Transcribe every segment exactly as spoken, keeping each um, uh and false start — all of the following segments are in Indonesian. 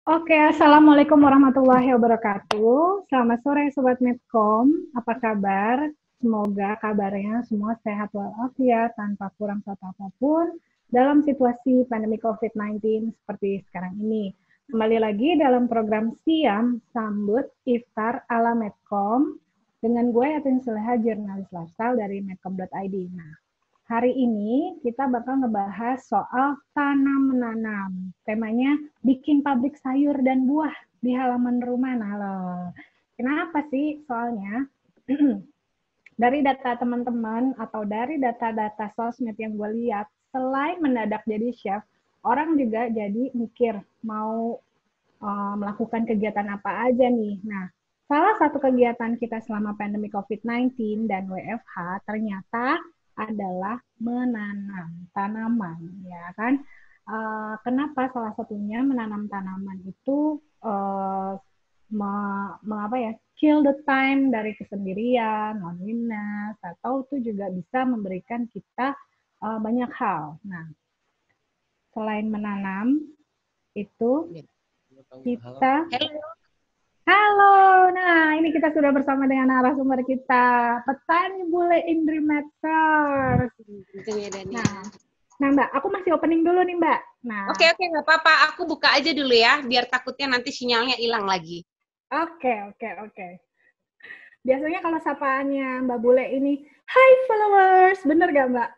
Oke, Assalamualaikum warahmatullahi wabarakatuh. Selamat sore Sobat Medcom, apa kabar? Semoga kabarnya semua sehat walafiat tanpa kurang suatu apapun dalam situasi pandemi covid sembilan belas seperti sekarang ini. Kembali lagi dalam program Siam Sambut Iftar ala Medcom dengan gue Yatin Suleha, jurnalis lifestyle dari medcom dot i d. Nah, hari ini kita bakal ngebahas soal tanam menanam. Temanya bikin pabrik sayur dan buah di halaman rumah. Nah, loh. Kenapa sih? Soalnya dari data teman-teman atau dari data-data sosmed yang gue lihat, selain mendadak jadi chef, orang juga jadi mikir mau uh, melakukan kegiatan apa aja nih. Nah, salah satu kegiatan kita selama pandemi covid sembilan belas dan W F H ternyata adalah menanam tanaman, ya kan? Uh, kenapa salah satunya menanam tanaman itu uh, me, me, apa ya, kill the time dari kesendirian, loneliness, atau itu juga bisa memberikan kita uh, banyak hal. Nah, selain menanam itu kita Halo. halo, nah ini kita sudah bersama dengan narasumber kita, petani bule Indri Medsos. Nah, nah Mbak, aku masih opening dulu nih Mbak. Nah, Oke, oke, nggak apa-apa. Aku buka aja dulu ya, biar takutnya nanti sinyalnya hilang lagi. oke, oke, oke. Biasanya kalau sapaannya Mbak Bule ini, Hai followers, bener gak Mbak?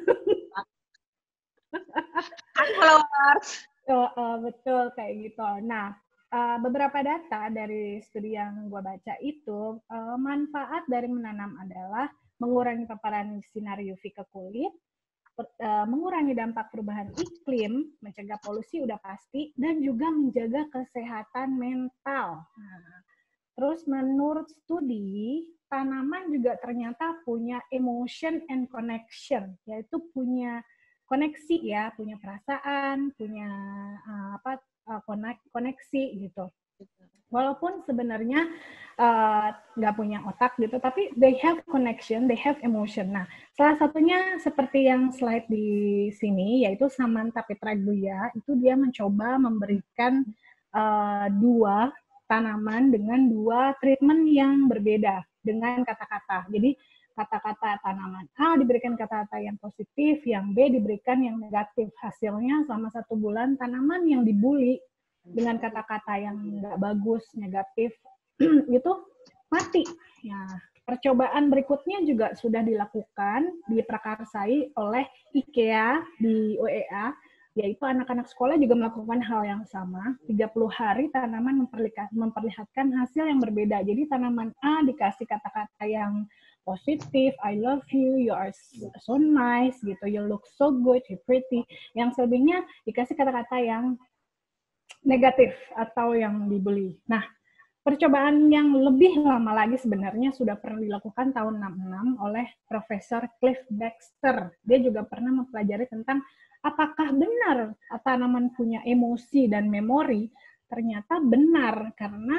Hai followers. Oh, uh, betul kayak gitu. Nah, uh, beberapa data dari studi yang gue baca itu, uh, manfaat dari menanam adalah mengurangi paparan sinar U V ke kulit, per, uh, mengurangi dampak perubahan iklim, mencegah polusi udah pasti, dan juga menjaga kesehatan mental. Nah, terus menurut studi, tanaman juga ternyata punya emotion and connection, yaitu punya koneksi ya, punya perasaan, punya uh, apa uh, koneksi gitu. Walaupun sebenarnya nggak uh, punya otak gitu, tapi they have connection, they have emotion. Nah, salah satunya seperti yang slide di sini, yaitu Samantha Petraguya, itu dia mencoba memberikan uh, dua tanaman dengan dua treatment yang berbeda dengan kata-kata. Jadi kata-kata tanaman A diberikan kata-kata yang positif, yang B diberikan yang negatif. Hasilnya selama satu bulan tanaman yang dibully dengan kata-kata yang nggak bagus, negatif, itu mati. Ya, percobaan berikutnya juga sudah dilakukan, diprakarsai oleh IKEA di U E A, yaitu anak-anak sekolah juga melakukan hal yang sama. tiga puluh hari tanaman memperlihatkan hasil yang berbeda. Jadi tanaman A dikasih kata-kata yang positif, I love you, you are so nice, gitu, you look so good, you pretty. Yang selebihnya dikasih kata-kata yang negatif atau yang dibully. Nah, percobaan yang lebih lama lagi sebenarnya sudah pernah dilakukan tahun enam puluh enam oleh Profesor Cliff Baxter. Dia juga pernah mempelajari tentang apakah benar tanaman punya emosi dan memori. Ternyata benar, karena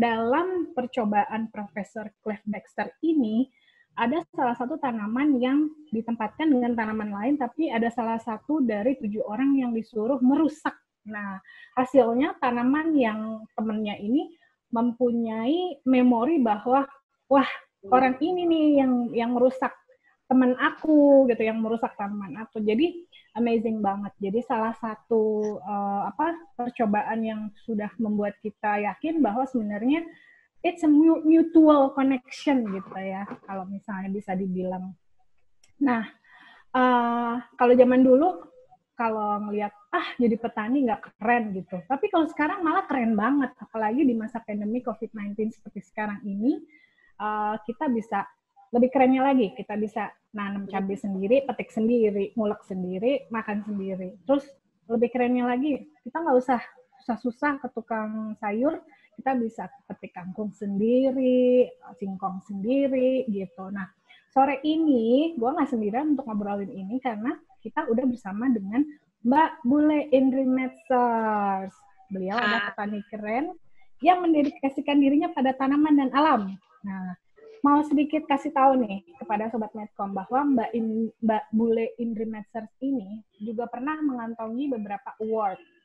dalam percobaan Profesor Cliff Baxter ini, ada salah satu tanaman yang ditempatkan dengan tanaman lain, tapi ada salah satu dari tujuh orang yang disuruh merusak. Nah, hasilnya tanaman yang temennya ini mempunyai memori bahwa wah, orang ini nih yang yang merusak teman aku gitu, yang merusak tanaman aku. Jadi amazing banget. Jadi salah satu uh, apa percobaan yang sudah membuat kita yakin bahwa sebenarnya it's a mutual connection gitu ya, kalau misalnya bisa dibilang. Nah, uh, kalau zaman dulu kalau ngelihat ah jadi petani nggak keren gitu. Tapi kalau sekarang malah keren banget, apalagi di masa pandemi covid sembilan belas seperti sekarang ini, uh, kita bisa lebih kerennya lagi, kita bisa nanam cabai sendiri, petik sendiri, ngulek sendiri, makan sendiri. Terus lebih kerennya lagi, kita nggak usah susah-susah ke tukang sayur, kita bisa petik kangkung sendiri, singkong sendiri gitu. Nah, sore ini gue nggak sendirian untuk ngobrolin ini karena kita udah bersama dengan Mbak Bule Indri Medsos. Beliau adalah petani keren yang mendedikasikan dirinya pada tanaman dan alam. Nah, mau sedikit kasih tahu nih kepada Sobat Medcom bahwa Mbak, In, Mbak Bule Indri Medsos ini juga pernah mengantongi beberapa award.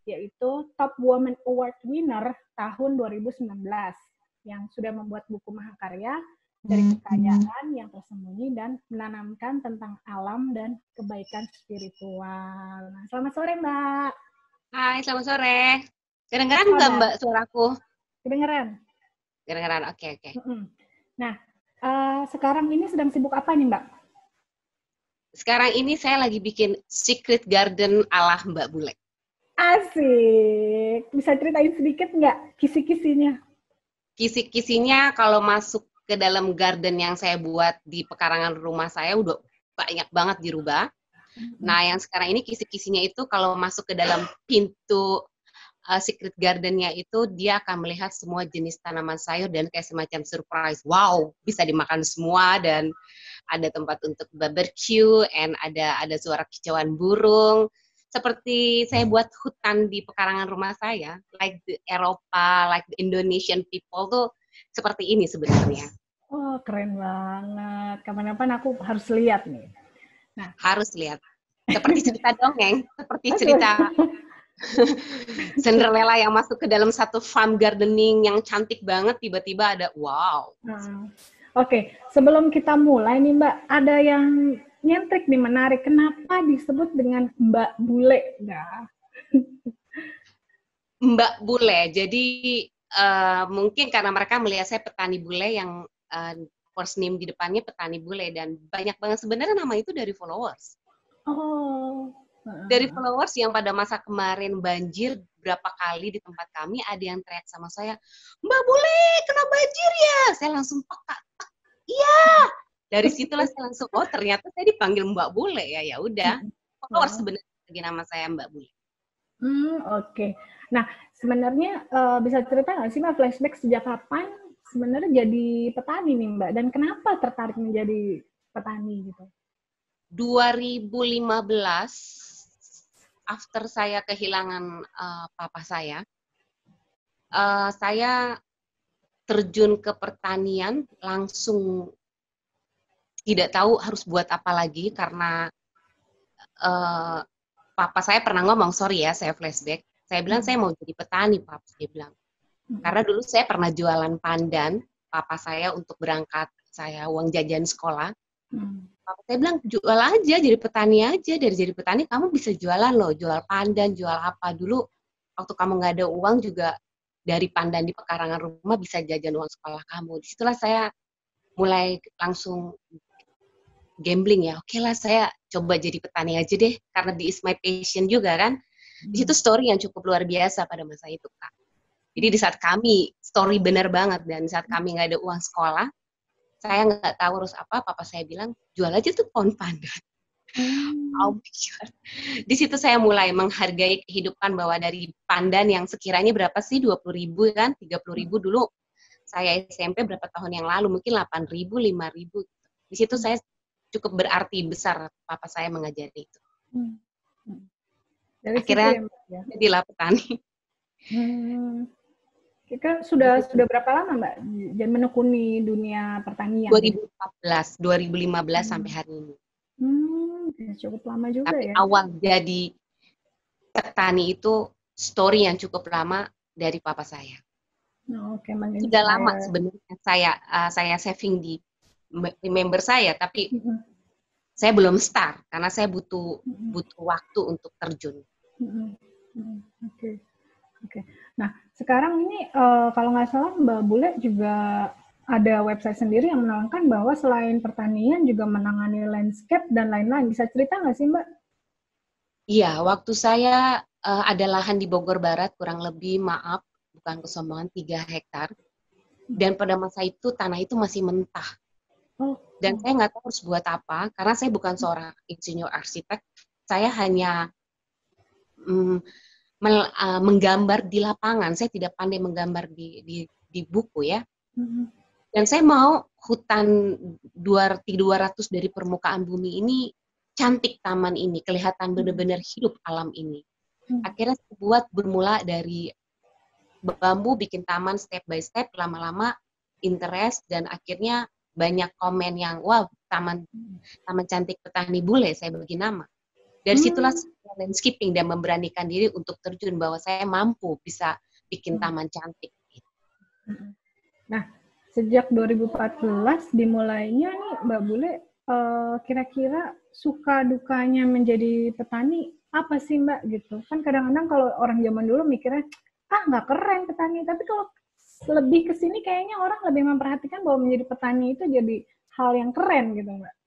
yaitu Top Woman Award winner tahun dua ribu sembilan belas yang sudah membuat buku mahakarya dari kekayaan yang tersembunyi dan menanamkan tentang alam dan kebaikan spiritual. Nah, selamat sore Mbak. Hai, selamat sore. Kedengeran nggak Mbak suaraku? Kedengeran. Kedengeran, oke oke. Nah, uh, sekarang ini sedang sibuk apa nih Mbak? Sekarang ini saya lagi bikin secret garden ala Mbak Bule. Asik. Bisa ceritain sedikit nggak kisi-kisinya? Kisi-kisinya kalau masuk ke dalam garden yang saya buat di pekarangan rumah saya udah banyak banget dirubah. Mm-hmm. Nah, yang sekarang ini kisi-kisinya itu kalau masuk ke dalam pintu uh, secret gardennya itu dia akan melihat semua jenis tanaman sayur dan kayak semacam surprise. Wow, bisa dimakan semua dan ada tempat untuk barbecue and ada ada suara kicauan burung. Seperti saya buat hutan di pekarangan rumah saya, like the Eropa, like the Indonesian people tuh seperti ini sebenarnya. Oh, keren banget. Kapan-kapan aku harus lihat nih. Nah, harus lihat. Seperti cerita dongeng, seperti cerita Cinderella yang masuk ke dalam satu farm gardening yang cantik banget, tiba-tiba ada wow. Hmm. Oke, okay. Sebelum kita mulai nih Mbak, ada yang nyentrik nih menarik. Kenapa disebut dengan Mbak Bule? Nah. Mbak Bule, jadi uh, mungkin karena mereka melihat saya petani bule yang uh, first name di depannya petani bule dan banyak banget sebenarnya nama itu dari followers. Oh. Dari followers yang pada masa kemarin banjir berapa kali di tempat kami ada yang teriak sama saya, Mbak Bule, kena banjir ya? Saya langsung peka. Iya, dari situlah saya langsung, oh ternyata saya dipanggil Mbak Bule ya, ya udah. Followers oh. Sebenarnya lagi nama saya Mbak Bule. Hmm, oke. Okay. Nah, sebenarnya uh, bisa cerita nggak sih Mbak flashback sejak kapan sebenarnya jadi petani nih Mbak? Dan kenapa tertarik menjadi petani gitu? dua ribu lima belas, after saya kehilangan uh, papa saya, uh, saya terjun ke pertanian langsung tidak tahu harus buat apa lagi karena uh, papa saya pernah ngomong, sorry ya saya flashback, saya bilang hmm. saya mau jadi petani papa, dia bilang. Hmm. Karena dulu saya pernah jualan pandan, papa saya untuk berangkat saya uang jajan sekolah. Hmm. Papa saya bilang jual aja, jadi petani aja, dari jadi petani kamu bisa jualan loh, jual pandan, jual apa. Dulu waktu kamu nggak ada uang juga dari pandan di pekarangan rumah bisa jajan uang sekolah kamu. Disitulah saya mulai langsung gambling ya, oke okay lah saya coba jadi petani aja deh, karena di is my passion juga kan. Di situ story yang cukup luar biasa pada masa itu Kak. Jadi di saat kami, story benar banget, dan saat kami nggak ada uang sekolah, saya nggak tahu harus apa, papa saya bilang, jual aja tuh pohon pandan. Hmm. Oh my God. Di situ saya mulai menghargai kehidupan bahwa dari pandan yang sekiranya berapa sih, dua puluh ribu kan, tiga puluh ribu dulu, saya S M P berapa tahun yang lalu, mungkin delapan ribu, lima ribu. Di situ saya cukup berarti besar papa saya mengajari itu. Hmm. Dari akhirnya ya, jadilah petani. Hmm. Kita sudah gitu. Sudah berapa lama Mbak dan menekuni dunia pertanian? dua ribu empat belas, dua ribu lima belas hmm. sampai hari ini. Hmm, cukup lama juga. Tapi ya. Tapi awal jadi petani itu story yang cukup lama dari papa saya. Oh, Oke, okay, sudah saya... lama sebenarnya saya uh, saya saving di member saya, tapi mm-hmm. saya belum start karena saya butuh mm-hmm. butuh waktu untuk terjun. Mm-hmm. Mm-hmm. Oke, okay. oke. Okay. Nah, sekarang ini uh, kalau nggak salah Mbak Bule juga ada website sendiri yang menerangkan bahwa selain pertanian juga menangani landscape dan lain-lain. Bisa cerita nggak sih Mbak? Iya, waktu saya uh, ada lahan di Bogor Barat kurang lebih, maaf, bukan kesombongan, tiga hektar. Dan pada masa itu tanah itu masih mentah. Oh. Dan saya nggak tahu harus buat apa, karena saya bukan seorang insinyur arsitek. Saya hanya mm, mel, uh, menggambar di lapangan. Saya tidak pandai menggambar di, di, di buku ya. Mm-hmm. Dan saya mau hutan dua ratus dari permukaan bumi ini, cantik taman ini, kelihatan benar-benar hidup alam ini. Mm-hmm. Akhirnya saya buat bermula dari bambu, bikin taman step by step, lama-lama interest, dan akhirnya banyak komen yang, wah, taman taman cantik petani bule, saya bagi nama. Dari situlah hmm. landscaping dan memberanikan diri untuk terjun bahwa saya mampu bisa bikin taman cantik. Nah, sejak dua ribu empat belas dimulainya nih Mbak Bule, uh, kira-kira suka dukanya menjadi petani apa sih Mbak gitu? Kan kadang-kadang kalau orang zaman dulu mikirnya, ah nggak keren petani, tapi kalau lebih ke sini kayaknya orang lebih memperhatikan bahwa menjadi petani itu jadi hal yang keren gitu Mbak.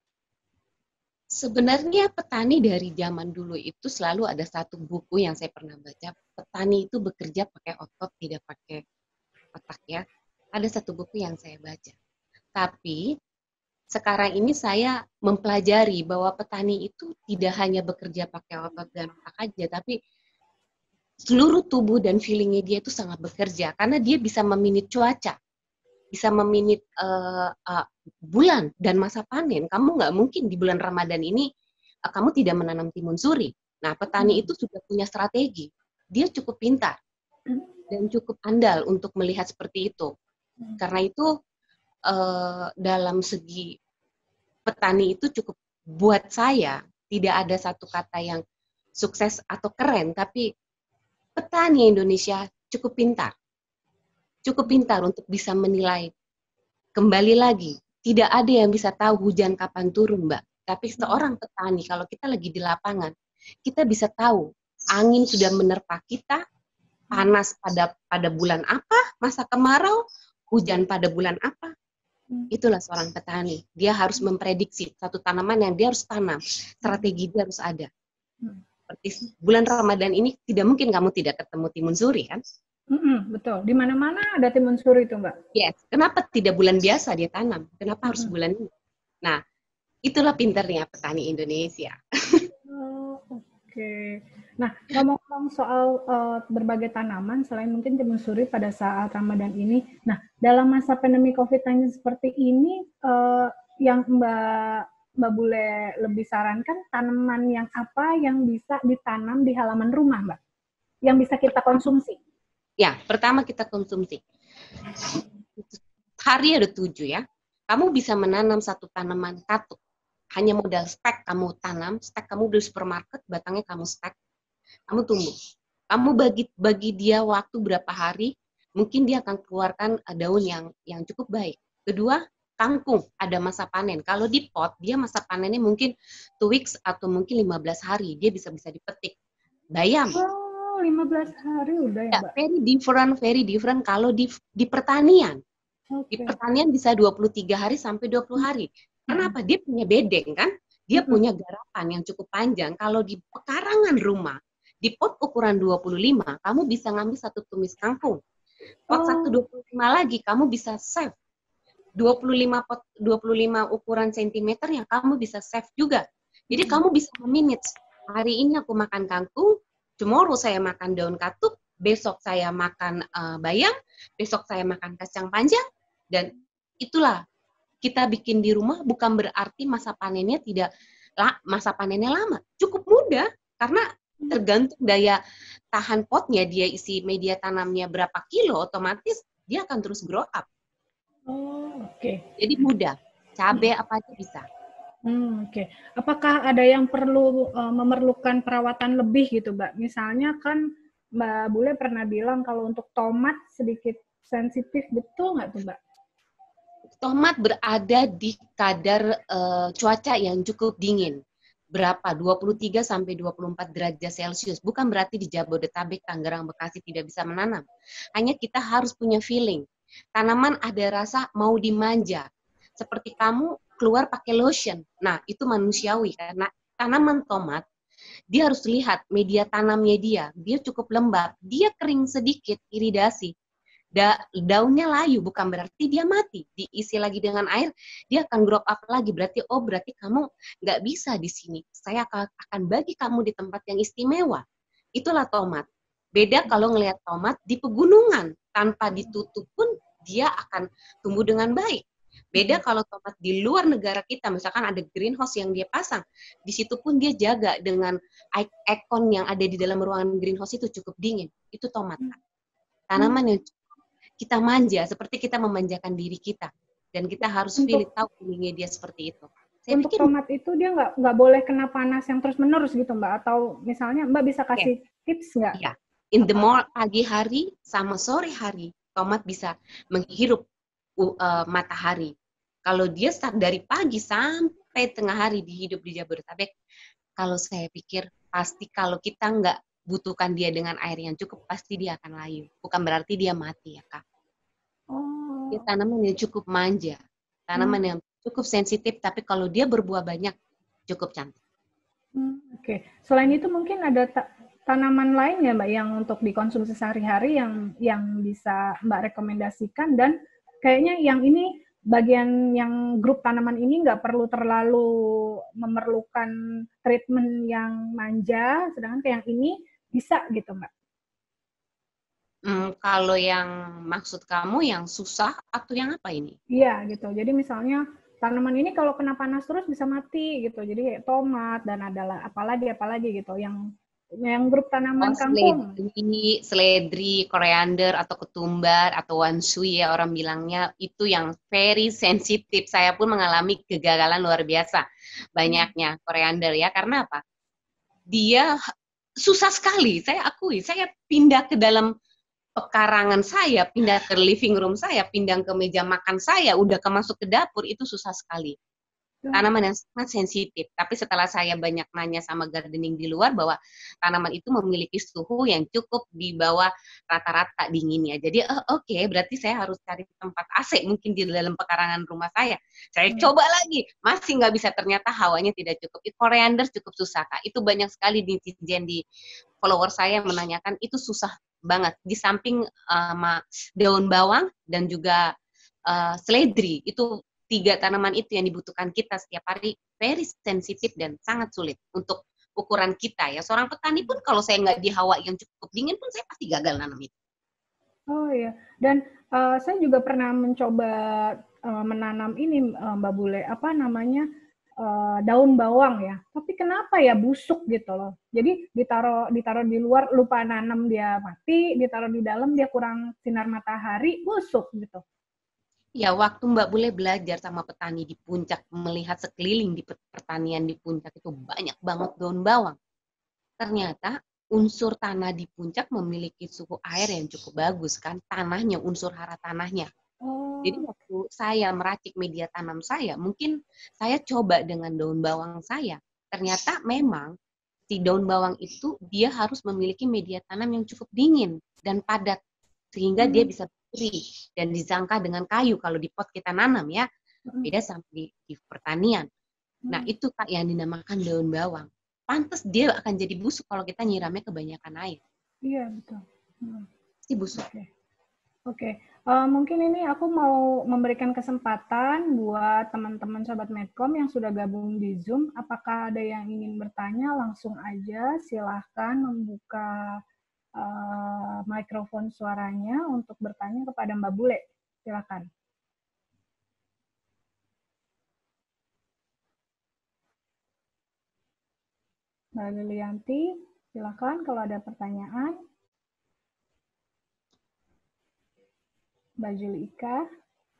Sebenarnya petani dari zaman dulu itu selalu ada satu buku yang saya pernah baca. Petani itu bekerja pakai otot, tidak pakai otak ya. Ada satu buku yang saya baca. Tapi sekarang ini saya mempelajari bahwa petani itu tidak hanya bekerja pakai otot dan otak aja, tapi seluruh tubuh dan feelingnya dia itu sangat bekerja. Karena dia bisa meminit cuaca, bisa meminit uh, uh, bulan dan masa panen. Kamu nggak mungkin di bulan Ramadan ini uh, kamu tidak menanam timun suri. Nah, petani hmm. itu sudah punya strategi. Dia cukup pintar dan cukup andal untuk melihat seperti itu. Hmm. Karena itu uh, dalam segi petani itu cukup, buat saya tidak ada satu kata yang sukses atau keren, tapi petani Indonesia cukup pintar. Cukup pintar untuk bisa menilai. Kembali lagi, tidak ada yang bisa tahu hujan kapan turun, Mbak. Tapi seorang petani, kalau kita lagi di lapangan, kita bisa tahu angin sudah menerpa kita, panas pada pada bulan apa, masa kemarau, hujan pada bulan apa. Itulah seorang petani. Dia harus memprediksi satu tanaman yang dia harus tanam. Strategi dia harus ada. Seperti bulan Ramadan ini, tidak mungkin kamu tidak ketemu timun suri, kan? Mm-mm, betul. Di mana-mana ada timun suri itu, Mbak. Yes. Kenapa tidak bulan biasa dia tanam? Kenapa harus mm-hmm. bulan ini? Nah, itulah pintarnya petani Indonesia. Oh, oke. Okay. Nah, ngomong-ngomong soal uh, berbagai tanaman, selain mungkin timun suri pada saat Ramadan ini, nah, dalam masa pandemi covid sembilan belas seperti ini, uh, yang Mbak Mbak Bule lebih sarankan tanaman yang apa yang bisa ditanam di halaman rumah, Mbak? Yang bisa kita konsumsi? Ya, pertama kita konsumsi. Hari ada tujuh ya. Kamu bisa menanam satu tanaman katuk. Hanya modal stek kamu tanam, stek kamu beli supermarket, batangnya kamu stek, kamu tumbuh. Kamu bagi bagi dia waktu berapa hari, mungkin dia akan keluarkan daun yang yang cukup baik. Kedua, kangkung ada masa panen. Kalau di pot, dia masa panennya mungkin two weeks atau mungkin lima belas hari, dia bisa bisa dipetik. Bayam. lima belas hari udah ya, Mbak? Ya, very different, very different kalau di, di pertanian. Okay. Di pertanian bisa dua puluh tiga hari sampai dua puluh hari. Kenapa? Dia punya bedeng kan? Dia hmm. punya garapan yang cukup panjang. Kalau di pekarangan rumah, di pot ukuran dua puluh lima, kamu bisa ngambil satu tumis kangkung. Pot oh. satu dua puluh lima lagi, kamu bisa save. dua puluh lima pot, dua puluh lima ukuran sentimeter yang kamu bisa save juga. Jadi hmm. kamu bisa memanage. Hari ini aku makan kangkung, tomorrow saya makan daun katuk, besok saya makan uh, bayam, besok saya makan kacang panjang, dan itulah kita bikin di rumah bukan berarti masa panennya tidak masa panennya lama, cukup mudah karena tergantung daya tahan potnya, dia isi media tanamnya berapa kilo, otomatis dia akan terus grow up. Oh, oke. Okay. Jadi mudah, cabai apa aja bisa. Hmm, oke. Okay. Apakah ada yang perlu uh, memerlukan perawatan lebih gitu, Mbak? Misalnya kan Mbak Bule pernah bilang kalau untuk tomat sedikit sensitif, betul nggak tuh, Mbak? Tomat berada di kadar uh, cuaca yang cukup dingin. Berapa? dua puluh tiga sampai dua puluh empat derajat Celcius. Bukan berarti di Jabodetabek, Tangerang, Bekasi tidak bisa menanam. Hanya kita harus punya feeling. Tanaman ada rasa mau dimanja. Seperti kamu keluar pakai lotion. Nah, itu manusiawi karena tanaman tomat, dia harus lihat media tanamnya dia. Dia cukup lembab. Dia kering sedikit, iridasi. Da, daunnya layu, bukan berarti dia mati. Diisi lagi dengan air, dia akan grow up lagi. Berarti, oh berarti kamu nggak bisa di sini. Saya akan, akan bagi kamu di tempat yang istimewa. Itulah tomat. Beda kalau ngelihat tomat di pegunungan. Tanpa ditutup pun, dia akan tumbuh dengan baik. Beda kalau tomat di luar negara kita, misalkan ada greenhouse yang dia pasang. Di situ pun dia jaga dengan aircon yang ada di dalam ruangan greenhouse itu cukup dingin. Itu tomat. Tanaman yang kita manja, seperti kita memanjakan diri kita. Dan kita harus pilih tahu feelingnya dia seperti itu. Saya untuk pikir, tomat itu dia nggak nggak boleh kena panas yang terus menerus gitu Mbak, atau misalnya Mbak bisa kasih yeah. tips nggak? Iya, yeah. In the morning, pagi hari sama sore hari tomat bisa menghirup uh, matahari. Kalau dia start dari pagi sampai tengah hari dihidup di Jabodetabek, kalau saya pikir pasti kalau kita nggak butuhkan dia dengan air yang cukup, pasti dia akan layu. Bukan berarti dia mati ya Kak. Oh. Dia tanaman yang cukup manja, tanaman hmm. yang cukup sensitif, tapi kalau dia berbuah banyak, cukup cantik. Hmm, Oke, okay. Selain itu mungkin ada ta- tanaman lain ya Mbak yang untuk dikonsumsi sehari-hari yang yang bisa Mbak rekomendasikan, dan kayaknya yang ini bagian yang grup tanaman ini nggak perlu terlalu memerlukan treatment yang manja, sedangkan kayak yang ini bisa gitu Mbak. Hmm, kalau yang maksud kamu yang susah atau yang apa ini? Iya gitu. Jadi misalnya tanaman ini kalau kena panas terus bisa mati gitu. Jadi kayak tomat dan adalah apalagi apalagi gitu yang yang grup tanaman oh, kampung. Seledri, seledri, koriander atau ketumbar atau wanshui ya orang bilangnya, itu yang very sensitif. Saya pun mengalami kegagalan luar biasa banyaknya koriander ya. Karena apa? Dia susah sekali. Saya akui. Saya pindah ke dalam pekarangan saya, pindah ke living room saya, pindah ke meja makan saya, udah ke masuk ke dapur, itu susah sekali. Tanaman yang sangat sensitif. Tapi setelah saya banyak nanya sama gardening di luar bahwa tanaman itu memiliki suhu yang cukup di bawah rata-rata dinginnya. Jadi oh, oke, okay, berarti saya harus cari tempat A C mungkin di dalam pekarangan rumah saya. Saya hmm. coba lagi, masih nggak bisa, ternyata hawanya tidak cukup. Koriander cukup susah Kak. Itu banyak sekali netizen di follower saya menanyakan, itu susah banget. Di samping uh, daun bawang dan juga uh, seledri, itu tiga tanaman itu yang dibutuhkan kita setiap hari, very sensitif dan sangat sulit untuk ukuran kita ya. Seorang petani pun kalau saya nggak di hawa yang cukup dingin pun saya pasti gagal nanam itu. Oh iya, dan uh, saya juga pernah mencoba uh, menanam ini uh, Mbak Bule, apa namanya, uh, daun bawang ya. Tapi kenapa ya busuk gitu loh. Jadi ditaruh ditaruh di luar lupa nanam dia mati, ditaruh di dalam dia kurang sinar matahari busuk gitu. Ya, waktu Mbak Bule belajar sama petani di puncak, melihat sekeliling di pertanian di puncak itu banyak banget daun bawang. Ternyata unsur tanah di puncak memiliki suhu air yang cukup bagus kan, tanahnya, unsur hara tanahnya. Oh. Jadi waktu saya meracik media tanam saya, mungkin saya coba dengan daun bawang saya. Ternyata memang si daun bawang itu dia harus memiliki media tanam yang cukup dingin dan padat, sehingga hmm. dia bisa dan disangka dengan kayu kalau di pot kita nanam ya, beda sama di, di pertanian. Nah itu Kak yang dinamakan daun bawang. Pantes dia akan jadi busuk kalau kita nyiramnya kebanyakan air. Iya betul. Hmm. Si busuk. Oke, okay. okay. uh, mungkin ini aku mau memberikan kesempatan buat teman-teman Sobat Medcom yang sudah gabung di Zoom. Apakah ada yang ingin bertanya? Langsung aja silahkan membuka Uh, mikrofon suaranya untuk bertanya kepada Mbak Bule. Silakan. Mbak Lilianti, silakan kalau ada pertanyaan. Mbak Julika.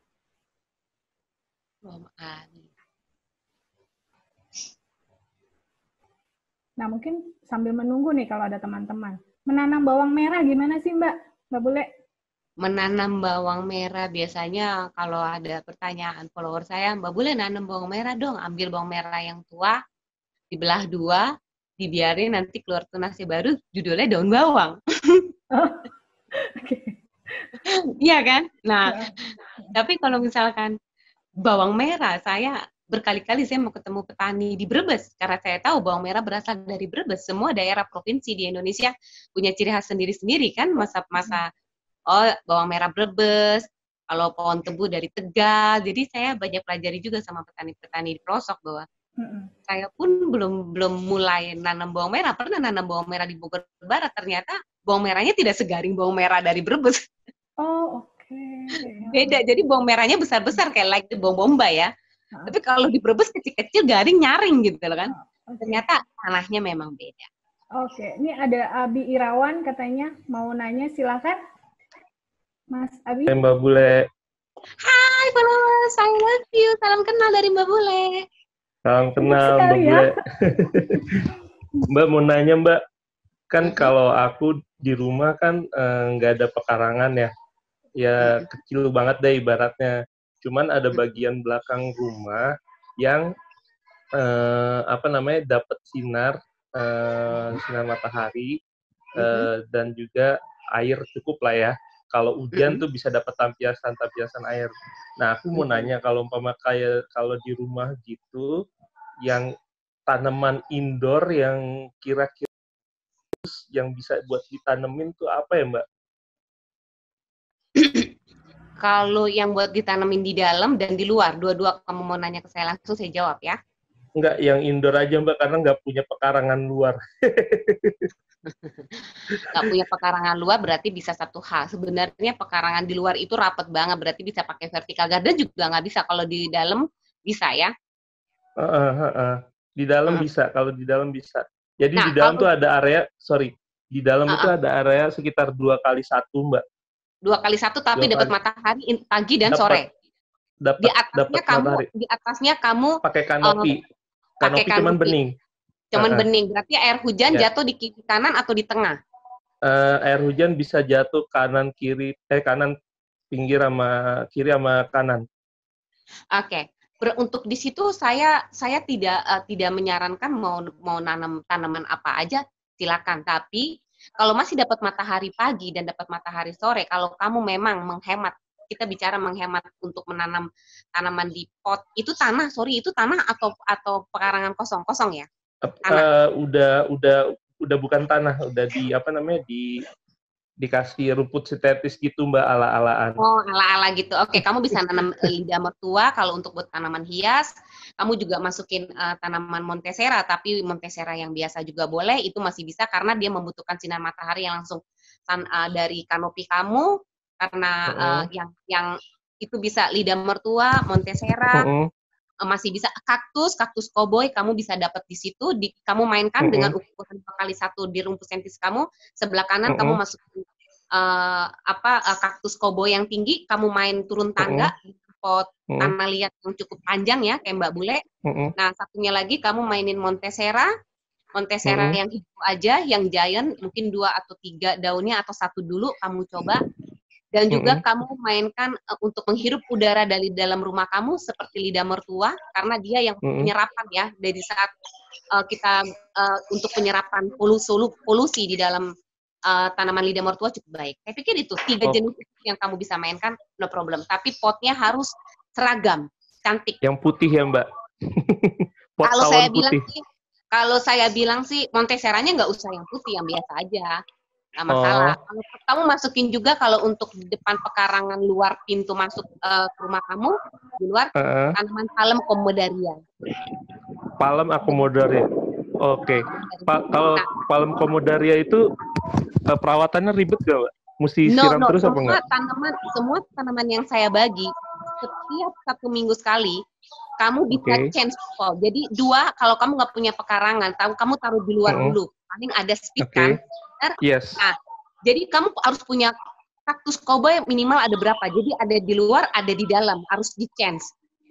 Nah, mungkin sambil menunggu nih kalau ada teman-teman. Menanam bawang merah gimana sih Mbak? Mbak Bule? Menanam bawang merah biasanya kalau ada pertanyaan follower saya, Mbak Bule nanam bawang merah dong, ambil bawang merah yang tua, dibelah dua, dibiarin nanti keluar tunasnya baru, judulnya daun bawang. Oh, okay. Iya kan? Nah, ya. Tapi kalau misalkan bawang merah, saya berkali-kali saya mau ketemu petani di Brebes, karena saya tahu bawang merah berasal dari Brebes. Semua daerah provinsi di Indonesia punya ciri khas sendiri-sendiri kan, masa-masa oh bawang merah Brebes, kalau pohon tebu dari Tegal. Jadi saya banyak pelajari juga sama petani-petani di pelosok bahwa mm-hmm. saya pun belum belum mulai nanam bawang merah, pernah nanam bawang merah di Bogor Barat, ternyata bawang merahnya tidak segaring bawang merah dari Brebes. Oh, oke. Okay. Beda, jadi bawang merahnya besar-besar kayak like bawang bombay ya. Uh-huh. Tapi kalau di Brebes kecil-kecil garing nyaring gitu loh kan. Uh, okay. Ternyata tanahnya memang beda. Oke, okay. Ini ada Abi Irawan katanya mau nanya, silakan. Mas Abi. Hai Mbak Bule. Hai followers, I love you. Salam kenal dari Mbak Bule. Salam kenal Mbak ya. Bule. Mbak mau nanya Mbak, kan kalau aku di rumah kan nggak eh, ada pekarangan ya, ya kecil banget deh ibaratnya. Cuman ada bagian belakang rumah yang eh, apa namanya dapat sinar eh, sinar matahari eh, dan juga air cukup lah ya. Kalau hujan tuh bisa dapat tampiasan-tampiasan air. Nah aku mau nanya kalau umpama kayak kalau di rumah gitu, yang tanaman indoor yang kira-kira yang bisa buat ditanemin tuh apa ya Mbak? Kalau yang buat ditanemin di dalam dan di luar, dua-dua kamu mau nanya ke saya langsung saya jawab ya. Enggak, yang indoor aja Mbak, karena nggak punya pekarangan luar. Nggak punya pekarangan luar berarti bisa satu hal. Sebenarnya pekarangan di luar itu rapet banget, berarti bisa pakai vertical garden juga nggak bisa. Kalau di dalam bisa ya. Uh, uh, uh, uh. Di dalam uh. bisa, kalau di dalam bisa. Jadi nah, di dalam kalau, tuh ada area, sorry, di dalam uh, uh. itu ada area sekitar dua kali satu Mbak. Dua kali satu tapi dapat matahari pagi dan dapet, sore. Dapet, di atasnya dapet kamu, matahari. di atasnya kamu pakai kanopi. Um, pakai kanopi cuman bening. Cuman uh, uh. bening. Berarti air hujan yeah. jatuh di kiri kanan atau di tengah? Uh, air hujan bisa jatuh kanan kiri eh kanan pinggir sama kiri sama kanan. Oke. Okay. Untuk di situ saya saya tidak uh, tidak menyarankan mau mau nanam tanaman apa aja silakan, tapi kalau masih dapat matahari pagi dan dapat matahari sore, kalau kamu memang menghemat, kita bicara menghemat untuk menanam tanaman di pot, itu tanah, sorry, itu tanah atau atau pekarangan kosong-kosong ya? Tanah. Uh, udah udah udah bukan tanah, udah di apa namanya di dikasih rumput sintetis gitu Mbak, ala-alaan. Oh, ala-ala gitu. Oke, kamu bisa nanam lidah mertua kalau untuk buat tanaman hias. Kamu juga masukin uh, tanaman Montessera, tapi Montessera yang biasa juga boleh, itu masih bisa karena dia membutuhkan sinar matahari yang langsung uh, dari kanopi kamu, karena uh, uh-uh. yang yang itu bisa lidah mertua, Montessera, uh-uh. uh, masih bisa kaktus, kaktus koboi, kamu bisa dapat di situ, di, kamu mainkan uh-uh. dengan ukuran dua kali satu di rumput sentis kamu, sebelah kanan uh-uh. kamu masukin uh, apa uh, kaktus koboi yang tinggi, kamu main turun tangga uh-uh. di pot uh-uh. tanah liat yang cukup panjang ya, kayak Mbak Bule. Uh-uh. Nah, satunya lagi kamu mainin Montessera, Montessera uh-uh. yang hijau aja, yang giant, mungkin dua atau tiga daunnya atau satu dulu kamu coba. Dan juga mm-hmm. kamu mainkan uh, untuk menghirup udara dari dalam rumah kamu seperti lidah mertua, karena dia yang mm-hmm. penyerapan ya, dari saat uh, kita uh, untuk penyerapan polusi, polusi di dalam uh, tanaman lidah mertua cukup baik. Saya pikir itu tiga oh. jenis yang kamu bisa mainkan, no problem. Tapi potnya harus seragam, cantik. Yang putih ya Mbak? Pot kalau saya putih. bilang sih, kalau saya bilang sih Montesseranya nggak usah yang putih, yang biasa aja. Nggak masalah. Oh. Kalau kamu masukin juga kalau untuk di depan pekarangan luar pintu masuk uh, ke rumah kamu, di luar uh-uh. tanaman palem komodaria. Palem akomodaria. Oke. Okay. Pa- kalau palem komodaria itu uh, perawatannya ribet gak, Mbak? Mesti no, siram no. terus semua apa enggak? Tanaman, semua tanaman yang saya bagi, setiap satu minggu sekali, kamu bisa okay. change pot. Jadi dua, kalau kamu nggak punya pekarangan, tahu kamu taruh di luar uh-uh. dulu. Paling ada stick okay. kan. Yes. Nah, jadi kamu harus punya kaktus koboi minimal ada berapa? Jadi ada di luar, ada di dalam, harus di change.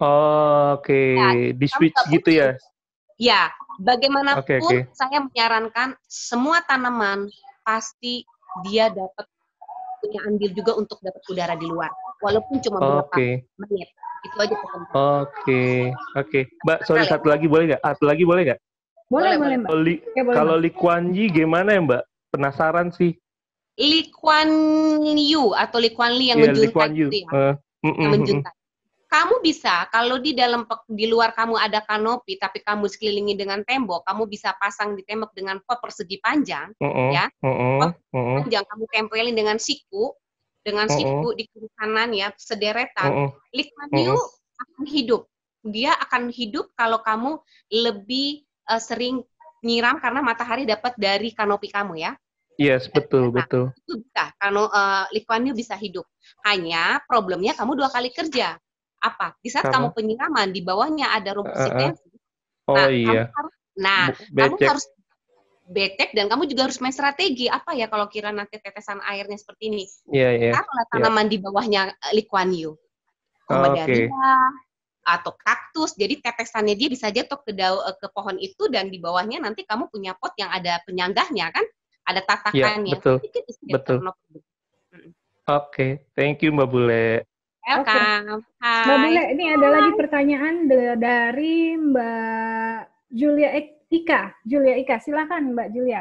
Oh, oke, okay. Ya, di switch gitu ya? Ya, bagaimanapun okay, okay. saya menyarankan semua tanaman pasti dia dapat punya andil juga untuk dapat udara di luar, walaupun cuma beberapa okay. menit. Itu aja pesan. Oke, okay. oke, okay. Mbak, sorry Kalian. satu lagi boleh nggak? Satu lagi boleh nggak? Boleh, boleh, Mbak. Kalau, li, ya, kalau Li Kuan Yi gimana ya, Mbak? Penasaran sih. Li Kuan Yew atau Li Kuan Li yang yeah, menjuntai gitu ya. Uh, mm, yang menjuntai. Kamu bisa, kalau di dalam di luar kamu ada kanopi, tapi kamu sekelilingi dengan tembok, kamu bisa pasang di tembok dengan pot persegi panjang, uh, uh, ya. Uh, uh, pot uh, panjang kamu tempelin dengan siku, dengan uh, siku di kiri kanan ya, sederetan. Uh, uh, Li Kuan Yew uh, uh. akan hidup. Dia akan hidup kalau kamu lebih uh, sering nyiram karena matahari dapat dari kanopi kamu ya. Yes, betul, nah, betul. Itu bisa, kalau uh, Li Kuan Yew bisa hidup. Hanya problemnya kamu dua kali kerja. Apa? Di saat Karena? kamu penyiraman, di bawahnya ada rumput sintetis. Uh, uh. Oh nah, iya. Kamu harus, nah, kamu harus becek dan kamu juga harus main strategi. Apa ya kalau kira nanti tetesan airnya seperti ini? Iya, yeah, iya. Yeah, taruhlah tanaman yeah. di bawahnya Li Kuan Yew. Komodaria, oh, okay. atau kaktus, jadi tetesannya dia bisa jatuh ke daun ke pohon itu dan di bawahnya nanti kamu punya pot yang ada penyanggahnya kan, ada tatakannya. Iya, betul. Sedikit Betul. no Oke, okay. Thank you Mbak Bule. Welcome. Okay. Mbak Bule, ini ada lagi pertanyaan dari Mbak Julia Ika. Julia Ika, silakan Mbak Julia.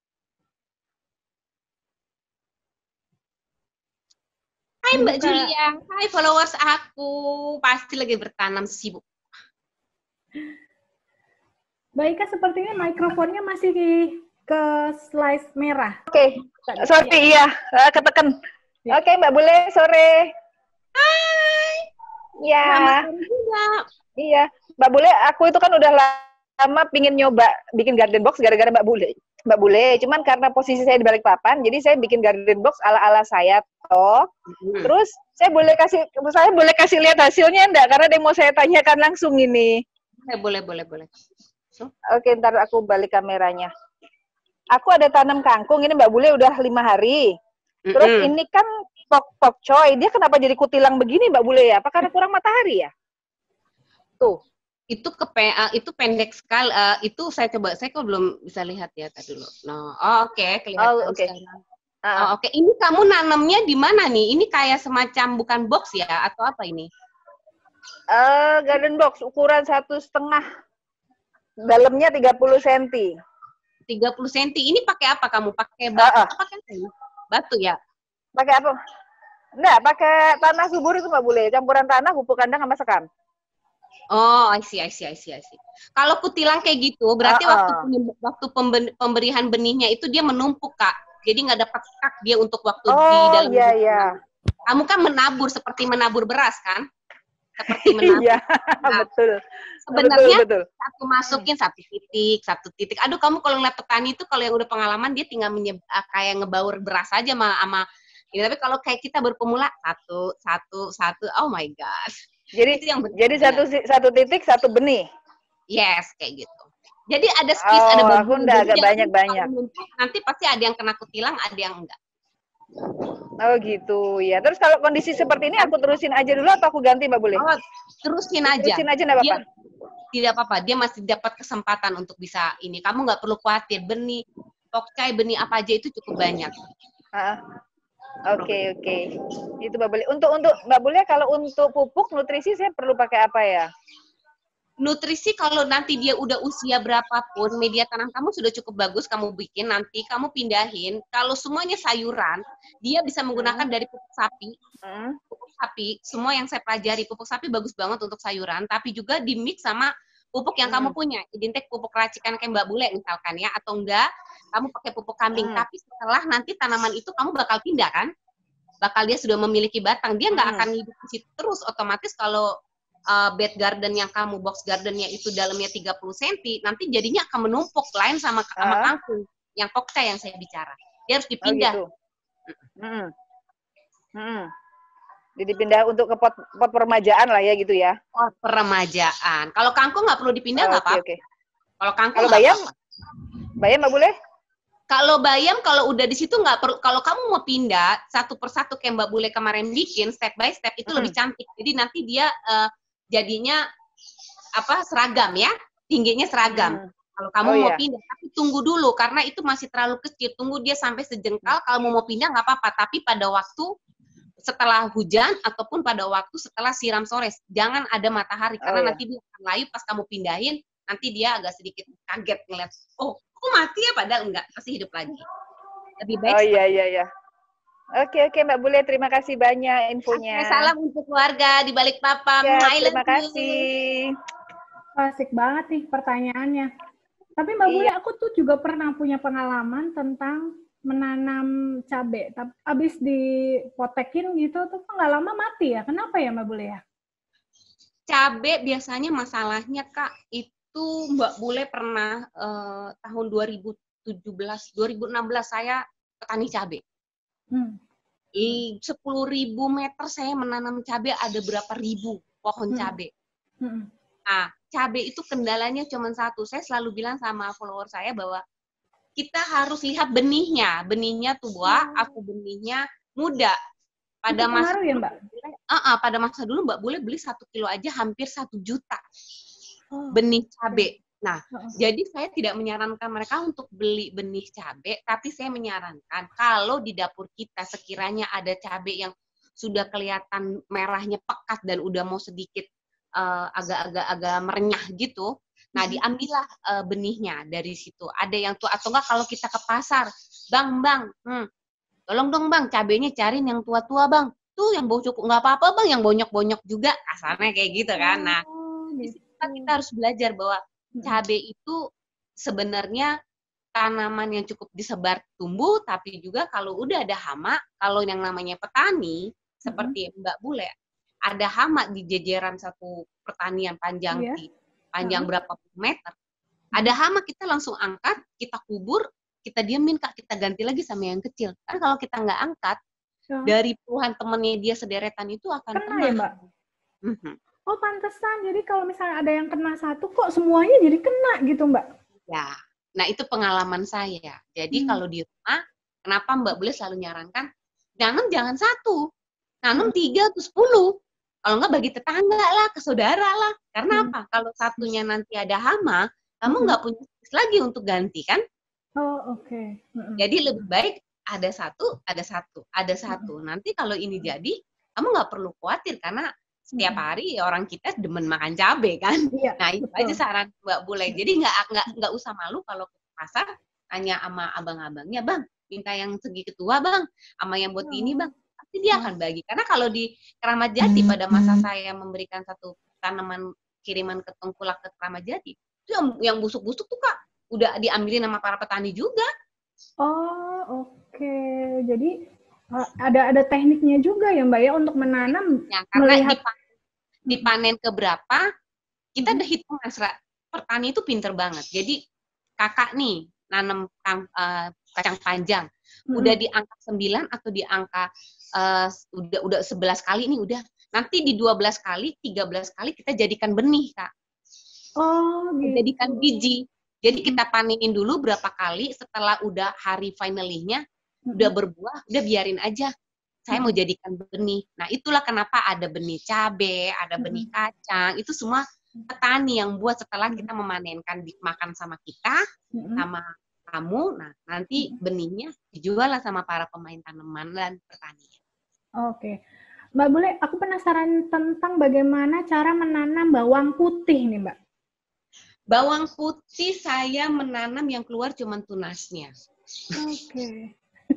Hai Mbak Buka. Julia, hai followers aku, pasti lagi bertanam sibuk. Mbak Ika sepertinya mikrofonnya masih ke slide merah. Oke, okay. Sorry iya, ketekan. Ya. Oke okay, Mbak Bule, sore. Hai. Ya. Selamat sore juga. Iya, Mbak Bule, aku itu kan udah lama pingin nyoba bikin garden box gara-gara Mbak Bule. Mbak Bule, cuman karena posisi saya di balik papan, jadi saya bikin garden box ala-ala saya toh. Hmm. Terus saya boleh kasih saya boleh kasih lihat hasilnya enggak? Karena dia mau saya tanyakan langsung ini. Boleh, boleh, boleh. So. Oke, ntar aku balik kameranya. Aku ada tanam kangkung, ini Mbak Bule udah lima hari. Terus mm-hmm. ini kan pok pok coy, dia kenapa jadi kutilang begini Mbak Bule ya? Apa karena kurang matahari ya? Tuh. Itu ke uh, itu pendek sekali. Uh, itu saya coba, saya kok belum bisa lihat ya tadi dulu. No, oh, oke, okay, kelihatan oh, okay. sekarang. Uh. Oh, oke, okay. Ini kamu nanamnya di mana nih? Ini kayak semacam bukan box ya, atau apa ini? Uh, garden box ukuran satu setengah, dalamnya tiga puluh sentimeter. tiga puluh sentimeter. Ini pakai apa kamu? Pakai batu? Uh, uh. Pakai batu ya? Pakai apa? Enggak, pakai tanah subur itu Mbak Bule. Campuran tanah, pupuk kandang sama sekam. Oh, I see, I see, I see, I see. Kalau kutilang kayak gitu, berarti uh -uh. waktu waktu pemberian benihnya itu dia menumpuk, Kak. Jadi nggak dapat kak dia untuk waktu oh, di dalam. Iya, iya. Kamu kan menabur seperti menabur beras kan? Seperti menabur. Iya, nah, betul. Sebenarnya betul, betul. satu masukin satu titik, satu titik. Aduh, kamu kalau ngeliat petani itu kalau yang udah pengalaman dia tinggal menyeb, kayak ngebaur beras aja sama, sama ini. Tapi kalau kayak kita berpemula satu, satu, satu, oh my god. Jadi yang jadi satu satu titik satu benih. Yes, kayak gitu. Jadi ada space, oh, ada bagian. Aku udah agak banyak-banyak. Nanti pasti ada yang kena kutilang, ada yang enggak. Oh gitu ya. Terus kalau kondisi seperti ini aku terusin aja dulu atau aku ganti Mbak Bule? Oh, terusin aja. Terusin aja enggak apa-apa. Tidak apa-apa. Dia masih dapat kesempatan untuk bisa ini. Kamu nggak perlu khawatir. Benih pokcai, benih apa aja itu cukup banyak. Uh, Oke okay, oke. Okay. Itu Mbak Bule. Untuk untuk Mbak Bule kalau untuk pupuk nutrisi saya perlu pakai apa ya? Nutrisi kalau nanti dia udah usia berapapun, media tanam kamu sudah cukup bagus kamu bikin, nanti kamu pindahin. Kalau semuanya sayuran, dia bisa menggunakan hmm. dari pupuk sapi. Hmm. Pupuk sapi, semua yang saya pelajari, pupuk sapi bagus banget untuk sayuran, tapi juga di mix sama pupuk yang hmm. kamu punya. Identik pupuk racikan kayak Mbak Bule misalkan ya, atau enggak, kamu pakai pupuk kambing. Hmm. Tapi setelah nanti tanaman itu kamu bakal pindah kan? Bakal dia sudah memiliki batang, dia nggak hmm. akan hidup di situ terus. Otomatis kalau Uh, bed garden yang kamu, box gardennya itu dalamnya tiga puluh sentimeter, nanti jadinya akan menumpuk lain sama, uh. sama kangkung. Yang pokcai yang saya bicara. Dia harus dipindah. Oh, gitu. hmm. Hmm. Jadi pindah untuk ke pot, pot peremajaan lah ya gitu ya. Pot peremajaan. Kalau kangkung nggak perlu dipindah nggak oh, apa-apa. Okay, okay. Kalau kangkung kalau bayam, apa-apa. Bayam nggak boleh? Kalau bayam, kalau udah di situ nggak perlu. Kalau kamu mau pindah satu persatu kayak Mbak Bule kemarin bikin step by step itu hmm. lebih cantik. Jadi nanti dia uh, jadinya apa seragam ya, tingginya seragam. Hmm. Kalau kamu oh, mau iya. pindah, tapi tunggu dulu karena itu masih terlalu kecil. Tunggu dia sampai sejengkal. Kalau mau pindah nggak apa-apa, tapi pada waktu setelah hujan ataupun pada waktu setelah siram sore, jangan ada matahari karena oh, iya. nanti dia akan layu pas kamu pindahin. Nanti dia agak sedikit kaget ngeliat, oh, kok mati ya? Padahal enggak, pasti hidup lagi. Lebih baik. Oh iya iya iya. Oke, oke Mbak Bule, terima kasih banyak infonya. Oke, salam untuk keluarga di Balikpapan. Ya, terima kasih. Asik banget nih pertanyaannya. Tapi Mbak iya. Bule, aku tuh juga pernah punya pengalaman tentang menanam cabai. Tapi abis dipotekin gitu, tuh nggak lama mati ya. Kenapa ya Mbak Bule ya? Cabai biasanya masalahnya, Kak, itu Mbak Bule pernah eh, tahun dua ribu tujuh belas, dua ribu enam belas saya petani cabai. Hmm. Di sepuluh ribu meter saya menanam cabai ada berapa ribu pohon hmm. cabai. Hmm. Nah, cabai itu kendalanya cuma satu. Saya selalu bilang sama follower saya bahwa kita harus lihat benihnya. Benihnya tua hmm. atau benihnya muda. Pada Itu masa pengaruh ya, Mbak? uh, uh, pada masa dulu Mbak Bule beli satu kilo aja hampir satu juta Oh, benih oke. cabai. Nah, Heeh. jadi saya tidak menyarankan mereka untuk beli benih cabai, tapi saya menyarankan kalau di dapur kita sekiranya ada cabai yang sudah kelihatan merahnya pekat dan udah mau sedikit uh, agak-agak agak merenyah gitu, nah Mhm. diambillah uh, benihnya dari situ. Ada yang tua atau enggak kalau kita ke pasar, bang bang, hmm, tolong dong bang cabainya cariin yang tua-tua bang. Tuh yang bau cukup nggak apa-apa bang, yang bonyok-bonyok juga kasarnya kayak gitu kan. Nah, Oh, di gitu. situ kita harus belajar bahwa Mhm. cabai itu sebenarnya tanaman yang cukup disebar tumbuh, tapi juga kalau udah ada hama, kalau yang namanya petani, seperti Mbak Bule, ada hama di jajaran satu pertanian panjang Iya. di panjang Heeh. berapa puluh meter, ada hama kita langsung angkat, kita kubur, kita diemin Kak, kita ganti lagi sama yang kecil. Karena kalau kita nggak angkat, Heeh. dari puluhan temennya dia sederetan itu akan Kena kena. ya, Mbak? Mhm. Oh, pantesan. Jadi kalau misalnya ada yang kena satu, kok semuanya jadi kena gitu, Mbak? Ya, nah itu pengalaman saya. Jadi Hmm. kalau di rumah, kenapa Mbak Bule selalu nyarankan, nanam jangan satu, nanam tiga atau sepuluh. Kalau nggak bagi tetangga lah, ke saudara lah. Karena Hmm. apa? Kalau satunya nanti ada hama, kamu Hmm. nggak punya space lagi untuk ganti kan? Oh, oke. Hmm. Jadi lebih baik ada satu, ada satu, ada satu. Nanti kalau ini jadi, kamu nggak perlu khawatir karena setiap Hmm. hari orang kita demen makan cabai kan. Iya, Nah itu betul. aja saran Mbak Bule. Jadi nggak nggak nggak usah malu kalau ke pasar tanya sama abang-abangnya, bang minta yang segi ketua bang, sama yang buat ini bang. Pasti dia akan bagi. Karena kalau di Keramat Jati pada masa saya memberikan satu tanaman kiriman ke Tengkulak ke Keramat Jati, itu yang, yang busuk-busuk tuh Kak, udah diambilin sama para petani juga. Oh, oke. Jadi uh, ada ada tekniknya juga ya, Mbak ya, untuk menanam. Ya, karena melihat dipanen, dipanen ke berapa, kita Mm-mm. ada hitungan. Pertani itu pinter banget. Jadi kakak nih nanam uh, kacang panjang, Mm-mm. udah di angka sembilan atau di angka uh, udah udah sebelas kali nih udah. Nanti di dua belas kali, tiga belas kali kita jadikan benih, Kak. Oh, gitu. Jadikan biji. Jadi kita panenin dulu berapa kali, setelah udah hari finalnya, Mm-mm. udah berbuah, udah biarin aja. Saya mau jadikan benih. Nah, itulah kenapa ada benih cabai, ada benih kacang. Itu semua petani yang buat setelah kita memanenkan, dimakan sama kita, sama kamu. Nah, nanti benihnya dijual lah sama para pemain tanaman dan petani. Oke. Mbak Bule, aku penasaran tentang bagaimana cara menanam bawang putih nih, Mbak. Bawang putih saya menanam yang keluar cuma tunasnya. Oke.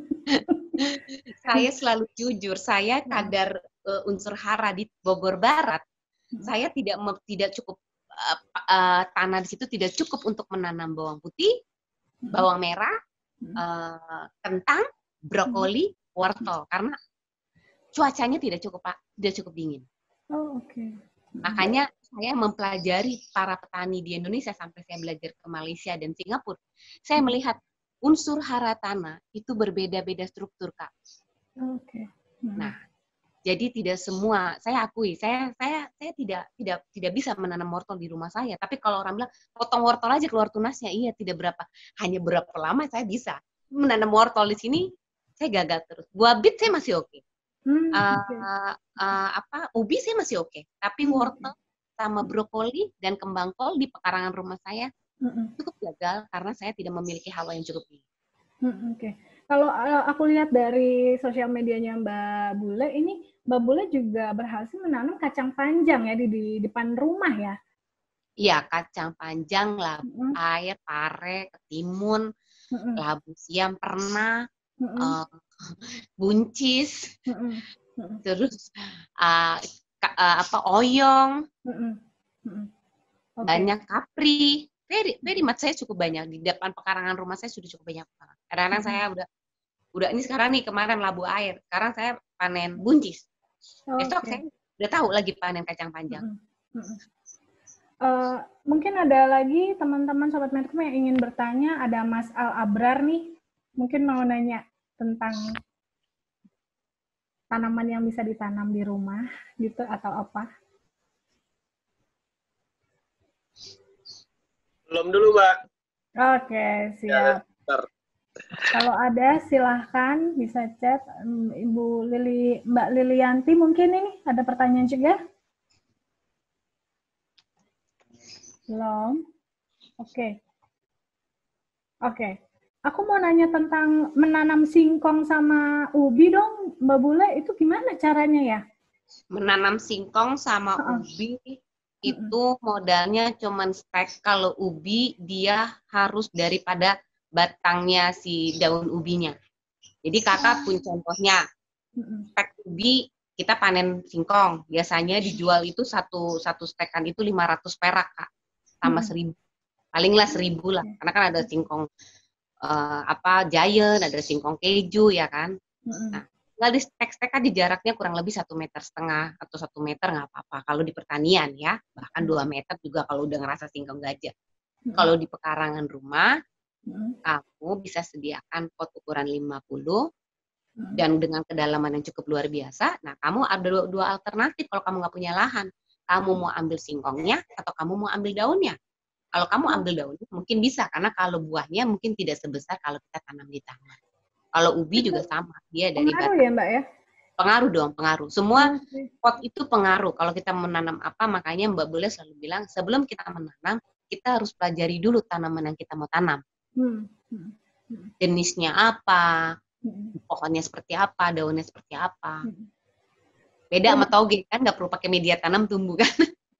Saya selalu jujur, saya kadar uh, unsur hara di Bogor Barat, hmm. saya tidak tidak cukup uh, uh, tanah di situ tidak cukup untuk menanam bawang putih, hmm. bawang merah, uh, kentang, brokoli, wortel, karena cuacanya tidak cukup Pak, tidak cukup dingin. Oh, oke. Okay. Makanya saya mempelajari para petani di Indonesia sampai saya belajar ke Malaysia dan Singapura. Saya melihat unsur hara tanah itu berbeda-beda struktur, Kak. Oke. Okay. Hmm. Nah, jadi tidak semua, saya akui, saya saya saya tidak tidak tidak bisa menanam wortel di rumah saya. Tapi kalau orang bilang potong wortel aja keluar tunasnya, iya tidak berapa, hanya berapa lama saya bisa menanam wortel di sini. Saya gagal terus. Buah bit saya masih oke. Okay. Hmm, okay. uh, uh, apa ubi saya masih oke. Okay. Tapi hmm. wortel sama brokoli dan kembang kol di pekarangan rumah saya mm-mm. cukup gagal karena saya tidak memiliki hawa yang cukup tinggi. Hmm, oke. Okay. Kalau uh, aku lihat dari sosial medianya Mbak Bule, ini Mbak Bule juga berhasil menanam kacang panjang ya di, di depan rumah ya? Iya, kacang panjang, labu mm-hmm. air, pare, ketimun, mm-hmm. labu siam pernah, mm-hmm. uh, buncis, mm-hmm. terus uh, ka, uh, apa oyong, mm-hmm. Mm-hmm. Okay. Banyak kapri. Very, very much saya cukup banyak di depan pekarangan rumah saya sudah cukup banyak. Kadang-kadang mm-hmm. saya udah udah ini sekarang nih kemarin labu air, sekarang saya panen buncis. Okay. Besok saya udah tahu lagi panen kacang panjang. Mm-hmm. Uh, mungkin ada lagi teman-teman Sobat Medcom yang ingin bertanya, ada Mas Al Abrar nih, mungkin mau nanya tentang tanaman yang bisa ditanam di rumah gitu atau apa? Belum dulu, Mbak. Oke, siap. Ya, Kalau ada silahkan bisa chat. Ibu Lili, Mbak Lilianti mungkin ini ada pertanyaan juga? Belum? Oke. Okay. Oke. Okay. Aku mau nanya tentang menanam singkong sama ubi dong, Mbak Bule. Itu gimana caranya ya? Menanam singkong sama uh-uh. ubi itu modalnya cuman stek. Kalau ubi dia harus daripada batangnya si daun ubinya. Jadi kakak pun contohnya stek ubi kita panen singkong biasanya dijual itu satu satu stekan itu lima ratus perak kak sama seribu palinglah seribu lah karena kan ada singkong uh, apa giant ada singkong keju ya kan. Nah kalau di stek-stek di jaraknya kurang lebih satu meter setengah atau satu meter nggak apa-apa kalau di pertanian ya bahkan dua meter juga kalau udah ngerasa singkong gajah. Hmm. Kalau di pekarangan rumah hmm. kamu bisa sediakan pot ukuran lima puluh hmm. dan dengan kedalaman yang cukup luar biasa. Nah kamu ada dua, dua alternatif kalau kamu nggak punya lahan. Kamu mau ambil singkongnya atau kamu mau ambil daunnya. Kalau kamu ambil daunnya mungkin bisa karena kalau buahnya mungkin tidak sebesar kalau kita tanam di tanah. Kalau ubi itu juga sama, dia dari pengaruh batang. Ya Mbak ya? Pengaruh dong, pengaruh. Semua okay. pot itu pengaruh. Kalau kita menanam apa, makanya Mbak Bule selalu bilang, sebelum kita menanam, kita harus pelajari dulu tanaman yang kita mau tanam. Hmm. Hmm. Jenisnya apa, hmm. pohonnya seperti apa, daunnya seperti apa. Hmm. Beda sama toge, kan nggak perlu pakai media tanam tumbuh kan?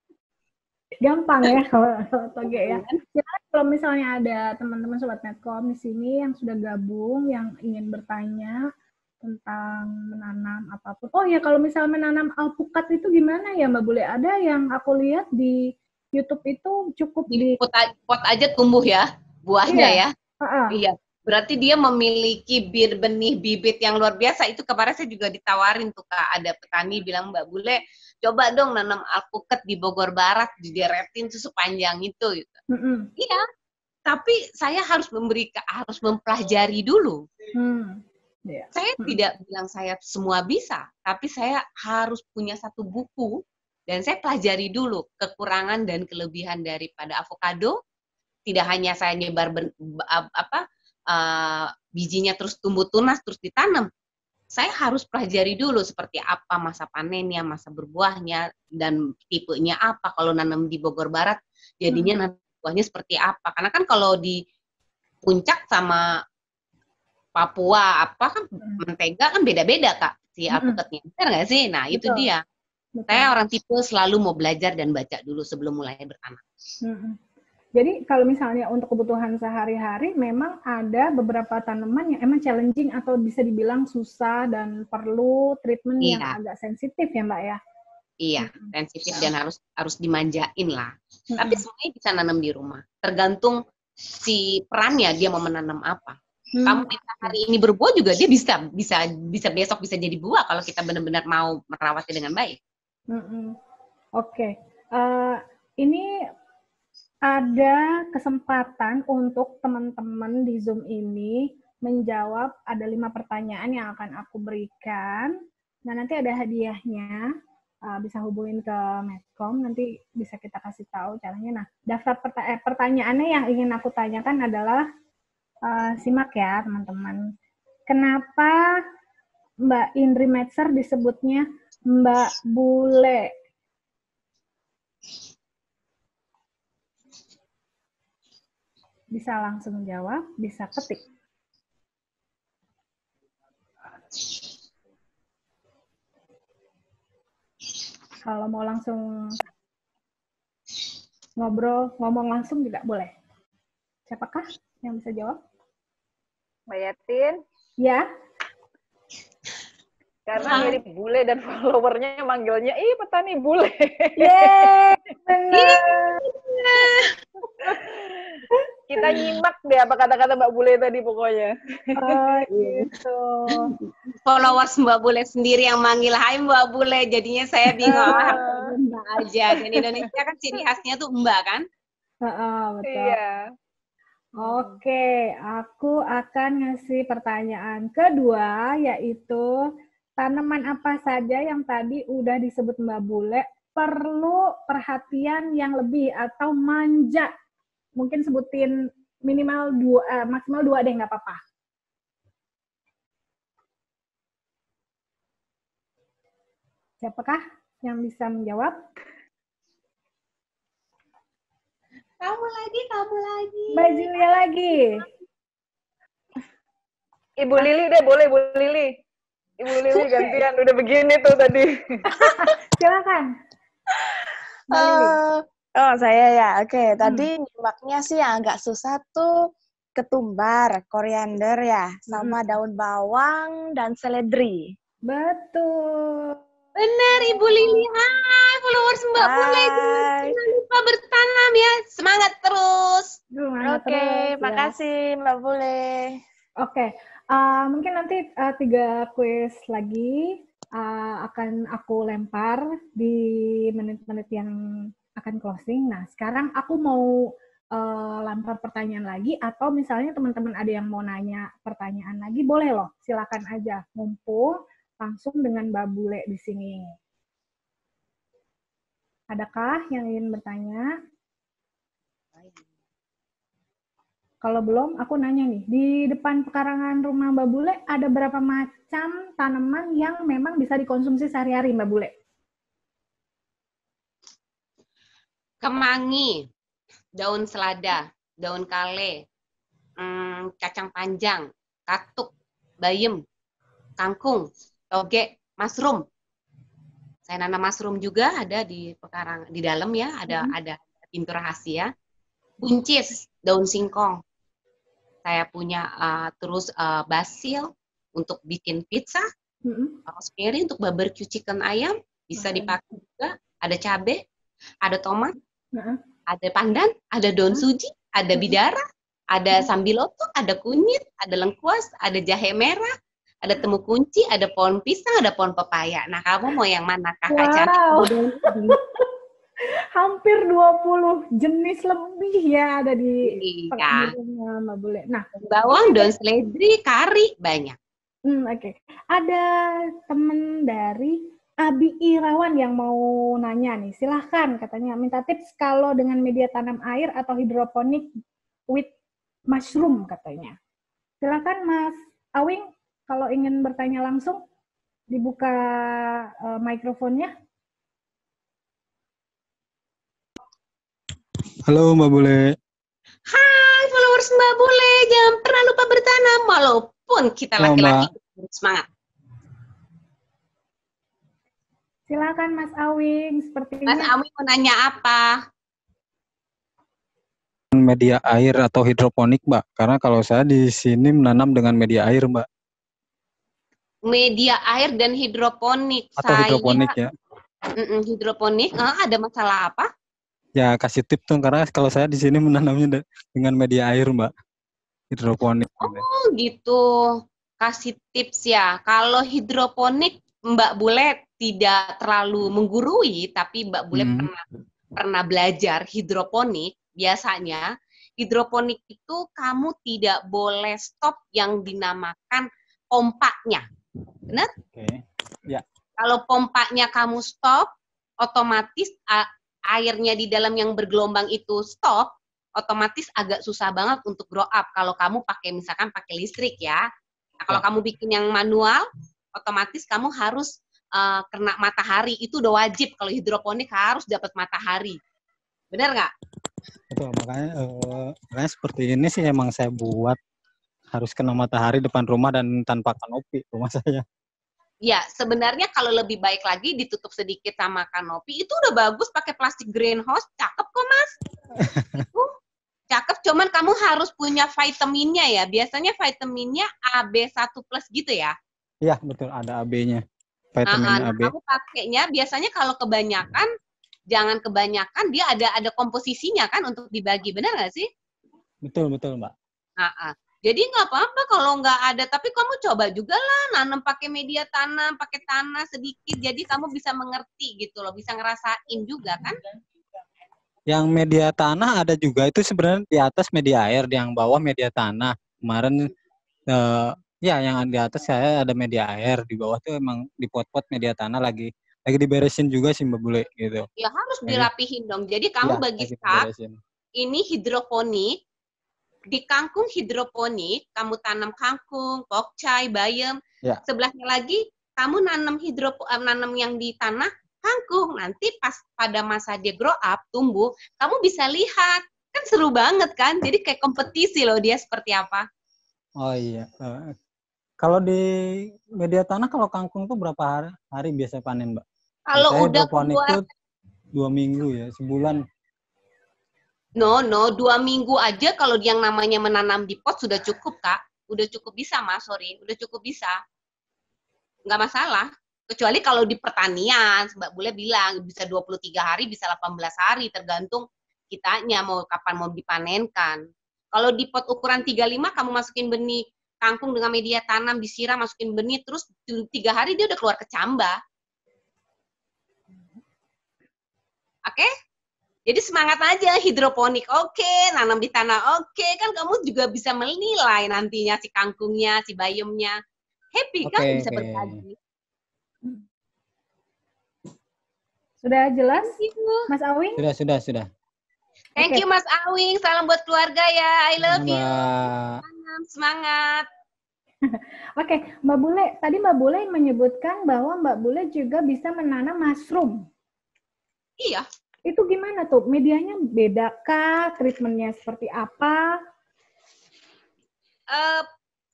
Gampang ya kalau toge ya. Ya kalau misalnya ada teman-teman sobat Medcom di sini yang sudah gabung, yang ingin bertanya tentang menanam apapun. Oh ya kalau misalnya menanam alpukat itu gimana ya Mbak Bule? Ada yang aku lihat di YouTube itu cukup di pot, pot aja tumbuh ya buahnya iya. ya. Uh-uh. Iya. Berarti dia memiliki bir benih bibit yang luar biasa. Itu kemarin saya juga ditawarin tuh Kak. Ada petani bilang Mbak Bule, coba dong nanam alpukat di Bogor Barat, dideretin tuh sepanjang itu. Gitu. Mm-hmm. Iya, tapi saya harus memberi, harus mempelajari dulu. Mm. Yeah. Saya mm-hmm. tidak bilang saya semua bisa, tapi saya harus punya satu buku dan saya pelajari dulu kekurangan dan kelebihan daripada avokado. Tidak hanya saya nyebar ben, apa uh, bijinya terus tumbuh tunas terus ditanam. Saya harus pelajari dulu seperti apa masa panennya, masa berbuahnya, dan tipenya apa. Kalau nanam di Bogor Barat, jadinya hmm. buahnya seperti apa. Karena kan kalau di Puncak sama Papua, apa kan hmm. mentega kan beda-beda Kak, si alpukatnya. Hmm. Benar nggak sih? Nah, Betul. Itu dia. Betul. Saya orang tipe selalu mau belajar dan baca dulu sebelum mulai bertanam. Hmm. Jadi kalau misalnya untuk kebutuhan sehari-hari memang ada beberapa tanaman yang emang challenging atau bisa dibilang susah dan perlu treatment iya. yang agak sensitif ya Mbak ya? Iya, hmm. sensitif dan harus harus dimanjain lah. Hmm. Tapi semuanya bisa nanam di rumah. Tergantung si perannya dia mau menanam apa. Hmm. Kamu minta hari ini berbuah juga dia bisa bisa bisa besok bisa jadi buah kalau kita benar-benar mau merawatnya dengan baik. Hmm. Oke, okay. uh, ini ada kesempatan untuk teman-teman di Zoom ini menjawab ada lima pertanyaan yang akan aku berikan. Nah, nanti ada hadiahnya. Uh, bisa hubungin ke Medcom, nanti bisa kita kasih tahu caranya. Nah, daftar perta- eh, pertanyaannya yang ingin aku tanyakan adalah, uh, simak ya teman-teman. Kenapa Mbak Indri Metzer disebutnya Mbak Bule? Bisa langsung jawab, bisa ketik. Kalau mau langsung ngobrol, ngomong langsung juga boleh. Siapakah yang bisa jawab? Mbak Yatin? Ya. Karena mirip bule dan followernya manggilnya, ih petani bule. Yeay, benar. Kita nyimak deh apa kata-kata Mbak Bule tadi pokoknya. Oh gitu. Followers Mbak Bule sendiri yang manggil, hai Mbak Bule, jadinya saya bingung. Uh. Mbak aja. Dan Indonesia kan ciri khasnya tuh Mbak kan? Uh, uh, betul. Iya. Oke, aku akan ngasih pertanyaan kedua, yaitu tanaman apa saja yang tadi udah disebut Mbak Bule perlu perhatian yang lebih atau manja. Mungkin sebutin minimal dua, eh, maksimal dua deh, nggak apa-apa. Siapakah yang bisa menjawab? Kamu lagi, kamu lagi. Mbak Julia lagi. Ibu Lili deh, boleh Ibu Lili. Ibu Lili gantian, udah begini tuh tadi. Silakan. Mbak Lili. Uh, oh, saya ya. Oke, okay. Hmm. Tadi nyimaknya sih yang agak susah tuh ketumbar, koriander ya, sama Hmm. daun bawang dan seledri. Betul. Benar, Ibu Lili. Hai, followers Mbak Bule. Jangan lupa bertanam ya. Semangat terus. Semangat Oke, terus, ya. makasih Mbak Bule. Oke, uh, mungkin nanti uh, tiga kuis lagi uh, akan aku lempar di menit-menit yang akan closing. Nah, sekarang aku mau uh, lempar pertanyaan lagi, atau misalnya teman-teman ada yang mau nanya pertanyaan lagi, boleh loh, silakan aja. Mumpung langsung dengan Mbak Bule di sini. Adakah yang ingin bertanya? Kalau belum, aku nanya nih, di depan pekarangan rumah Mbak Bule ada berapa macam tanaman yang memang bisa dikonsumsi sehari-hari, Mbak Bule? Kemangi, daun selada, daun kale, hmm, kacang panjang, katuk, bayem, kangkung, toge, mushroom. Saya nanam mushroom juga ada di pekarangan, di dalam ya, ada hmm. ada pintu rahasia. Buncis, daun singkong. Saya punya uh, terus uh, basil untuk bikin pizza, mm-hmm. rosemary untuk barbecue chicken ayam, bisa mm-hmm. dipakai juga. Ada cabai, ada tomat, mm-hmm. ada pandan, ada daun mm-hmm. suji, ada bidara, ada mm-hmm. sambiloto, ada kunyit, ada lengkuas, ada jahe merah, ada temu kunci, ada pohon pisang, ada pohon pepaya. Nah, kamu mau yang mana, Kakak wow. cantik? Hampir dua puluh jenis lebih ya ada di iya. Mbak Bule. Nah, bawang, daun seledri, kari, banyak. Hmm, Oke, okay. Ada teman dari Abi Irawan yang mau nanya nih. Silahkan, katanya minta tips kalau dengan media tanam air atau hidroponik with mushroom katanya. Silahkan Mas Awing, kalau ingin bertanya langsung dibuka uh, mikrofonnya. Halo Mbak Bule. Hai followers Mbak Bule, jangan pernah lupa bertanam walaupun kita laki-laki. Semangat. Silakan Mas Awing, sepertinya. Mas Awing mau nanya apa? Media air atau hidroponik, Mbak? Karena kalau saya di sini menanam dengan media air, Mbak. Media air dan hidroponik. Atau saya, hidroponik ya? Mm-mm, hidroponik, ah, ada masalah apa? Ya kasih tips tuh, karena kalau saya di sini menanamnya dengan media air, Mbak. Hidroponik. Oh gitu, kasih tips ya. Kalau hidroponik Mbak Bule tidak terlalu menggurui, tapi Mbak Bule hmm. pernah pernah belajar hidroponik. Biasanya hidroponik itu kamu tidak boleh stop yang dinamakan pompanya, benar? Oke. Okay. Ya. Kalau pompanya kamu stop, otomatis airnya di dalam yang bergelombang itu stop, otomatis agak susah banget untuk grow up kalau kamu pakai misalkan pakai listrik ya. Nah, kalau ya. kamu bikin yang manual, otomatis kamu harus uh, kena matahari. Itu udah wajib kalau hidroponik harus dapat matahari. Benar nggak? Betul, makanya, uh, makanya seperti ini sih emang saya buat harus kena matahari depan rumah dan tanpa kanopi rumah saya. Ya, sebenarnya kalau lebih baik lagi ditutup sedikit sama kanopi, itu udah bagus pakai plastik greenhouse, cakep kok Mas. Itu cakep, cuman kamu harus punya vitaminnya ya. Biasanya vitaminnya A B satu plus gitu ya? Iya, betul, ada A B-nya. Vitamin nah, A B. Kamu pakainya biasanya kalau kebanyakan, jangan kebanyakan, dia ada ada komposisinya kan untuk dibagi, benar nggak sih? Betul, betul Mbak. Nah, jadi nggak apa-apa kalau nggak ada, tapi kamu coba juga lah nanam pakai media tanam, pakai tanah sedikit, jadi kamu bisa mengerti gitu loh, bisa ngerasain juga kan? Yang media tanah ada juga, itu sebenarnya di atas media air, yang bawah media tanah. Kemarin, eh, ya yang di atas saya ada media air, di bawah tuh emang di pot-pot media tanah lagi lagi diberesin juga sih Mbak Bule gitu. Ya harus dirapihin dong. Jadi kamu ya, bagi start, ini hidroponik. Di kangkung hidroponik, kamu tanam kangkung, pokcai, bayam. Ya. Sebelahnya lagi kamu nanam hidro, uh, nanam yang di tanah kangkung, nanti pas pada masa dia grow up, tumbuh, kamu bisa lihat. Kan seru banget kan? Jadi kayak kompetisi loh dia seperti apa. Oh iya. Uh, kalau di media tanah, kalau kangkung tuh berapa hari, hari biasa panen, Mbak? Kalau Saya udah hidroponik keluar, tuh dua minggu ya, sebulan. no, no, dua minggu aja kalau yang namanya menanam di pot sudah cukup, Kak. Udah cukup bisa, Mas, sorry. Udah cukup bisa. Nggak masalah. Kecuali kalau di pertanian, Mbak Bule bilang, bisa dua puluh tiga hari, bisa delapan belas hari, tergantung kitanya mau kapan mau dipanenkan. Kalau di pot ukuran tiga puluh lima, kamu masukin benih kangkung dengan media tanam, disiram, masukin benih, terus tiga hari dia udah keluar kecambah. Oke? Okay? Jadi semangat aja, hidroponik oke, okay, nanam di tanah oke, okay. Kan kamu juga bisa menilai nantinya si kangkungnya, si bayamnya. Happy okay, kan bisa okay. berbagi. Sudah jelas, Mas Awing? Sudah, sudah, sudah. Thank okay. you Mas Awing, salam buat keluarga ya, I love you. Semangat. Oke, okay. Mbak Bule, tadi Mbak Bule menyebutkan bahwa Mbak Bule juga bisa menanam mushroom. Iya. Itu gimana tuh? Medianya beda kah? Treatmentnya seperti apa? Uh,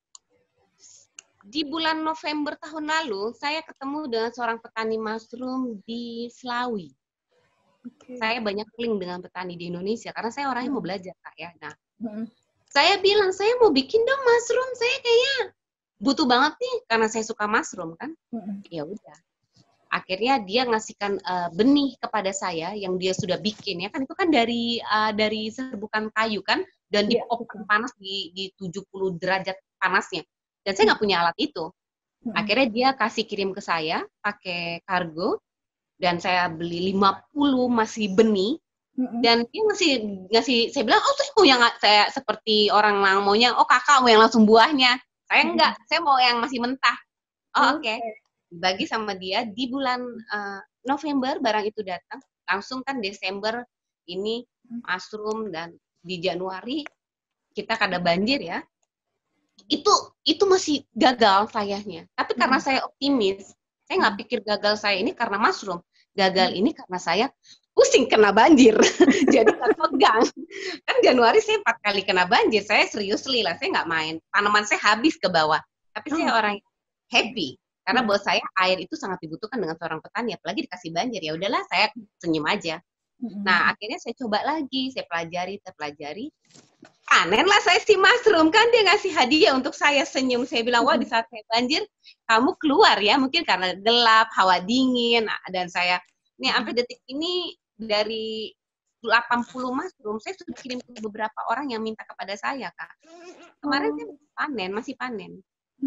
di bulan November tahun lalu, saya ketemu dengan seorang petani mushroom di Slawi. Okay. Saya banyak link dengan petani di Indonesia, karena saya orangnya hmm. mau belajar, Kak. Ya. Nah, hmm. saya bilang, saya mau bikin dong mushroom. Saya kayaknya butuh banget nih, karena saya suka mushroom, kan. Hmm. Ya udah. Akhirnya dia ngasihkan uh, benih kepada saya yang dia sudah bikin ya kan itu kan dari uh, dari serbukan kayu kan dan yeah. dipopkan panas di di tujuh puluh derajat panasnya dan saya nggak punya alat itu. Akhirnya dia kasih kirim ke saya pakai kargo dan saya beli lima puluh masih benih dan dia ngasih ngasih saya bilang oh saya mau yang saya seperti orang lang maunya oh kakak mau yang langsung buahnya. Saya enggak, saya mau yang masih mentah. Oh oke. Okay. Bagi sama dia di bulan uh, November barang itu datang langsung kan Desember ini mushroom dan di Januari kita kada banjir ya itu itu masih gagal sayanya tapi karena hmm. saya optimis saya nggak pikir gagal saya ini karena mushroom gagal hmm. ini karena saya pusing kena banjir jadi nggak pegang kan Januari saya empat kali kena banjir saya serius lah saya nggak main tanaman saya habis ke bawah tapi saya hmm. orang happy. Karena buat saya air itu sangat dibutuhkan dengan seorang petani, apalagi dikasih banjir. Ya udahlah, saya senyum aja. Nah, akhirnya saya coba lagi, saya pelajari, saya pelajari. Panenlah saya si mushroom, kan dia ngasih hadiah untuk saya senyum. Saya bilang, wah di saat saya banjir, kamu keluar ya, mungkin karena gelap, hawa dingin. Dan saya, nih sampai detik ini dari delapan puluh mushroom, saya sudah kirim ke beberapa orang yang minta kepada saya, Kak. Kemarin saya panen, masih panen.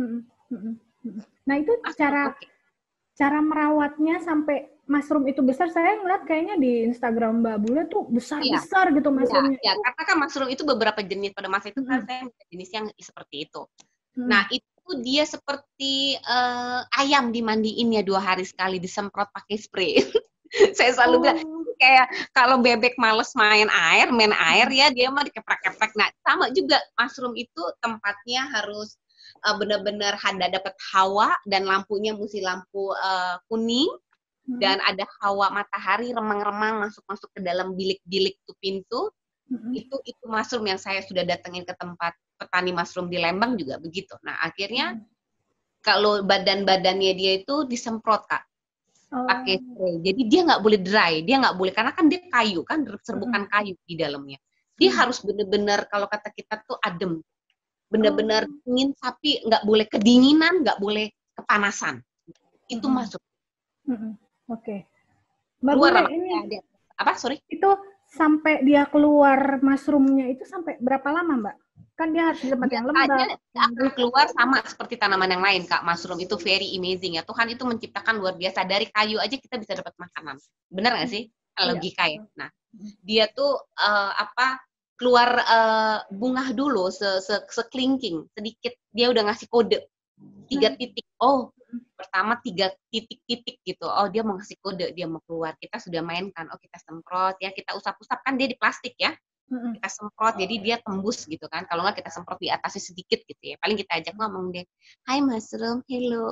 Nah itu cara okay. cara merawatnya sampai mushroom itu besar. Saya ngeliat kayaknya di Instagram Mbak Bule tuh besar-besar ya. Gitu mushroomnya. Ya, ya, karena kan mushroom itu beberapa jenis pada masa itu kan hmm. saya jenis yang seperti itu. Hmm. Nah itu dia seperti uh, ayam dimandiin ya dua hari sekali disemprot pakai spray. Saya selalu oh. bilang kayak kalau bebek males main air, main air ya dia mah dikeprek-keprek. Nah sama juga mushroom itu tempatnya harus Uh, benar-benar ada dapat hawa dan lampunya mesti lampu uh, kuning hmm. dan ada hawa matahari remang-remang masuk-masuk ke dalam bilik-bilik tuh pintu hmm. itu itu mushroom yang saya sudah datengin ke tempat petani mushroom di Lembang juga begitu. Nah akhirnya hmm. kalau badan-badannya dia itu disemprot Kak oh. pakai spray. Jadi dia nggak boleh dry, dia nggak boleh karena kan dia kayu kan serbukan hmm. kayu di dalamnya. Dia hmm. harus benar-benar kalau kata kita tuh adem. Benar-benar oh. dingin tapi nggak boleh kedinginan, nggak boleh kepanasan. Itu mm-hmm. masuk. Mm-hmm. Oke. Okay. Mbak Bule ini ada. Apa? Sorry. Itu sampai dia keluar mushroomnya itu sampai berapa lama, Mbak? Kan dia harus di tempat yang lembab. Dia akan keluar sama seperti tanaman yang lain, Kak. Mushroom itu very amazing ya. Tuhan itu menciptakan luar biasa. Dari kayu aja kita bisa dapat makanan. Benar nggak sih? Logika ya. Nah, dia tuh uh, apa? keluar uh, bunga dulu se se sekelingking sedikit dia udah ngasih kode tiga titik oh pertama tiga titik-titik gitu oh dia mau ngasih kode dia mau keluar kita sudah mainkan oh kita semprot ya kita usap-usap kan dia di plastik ya kita semprot jadi dia tembus gitu kan kalau nggak kita semprot di atasnya sedikit gitu ya paling kita ajak ngomong deh hai mushroom hello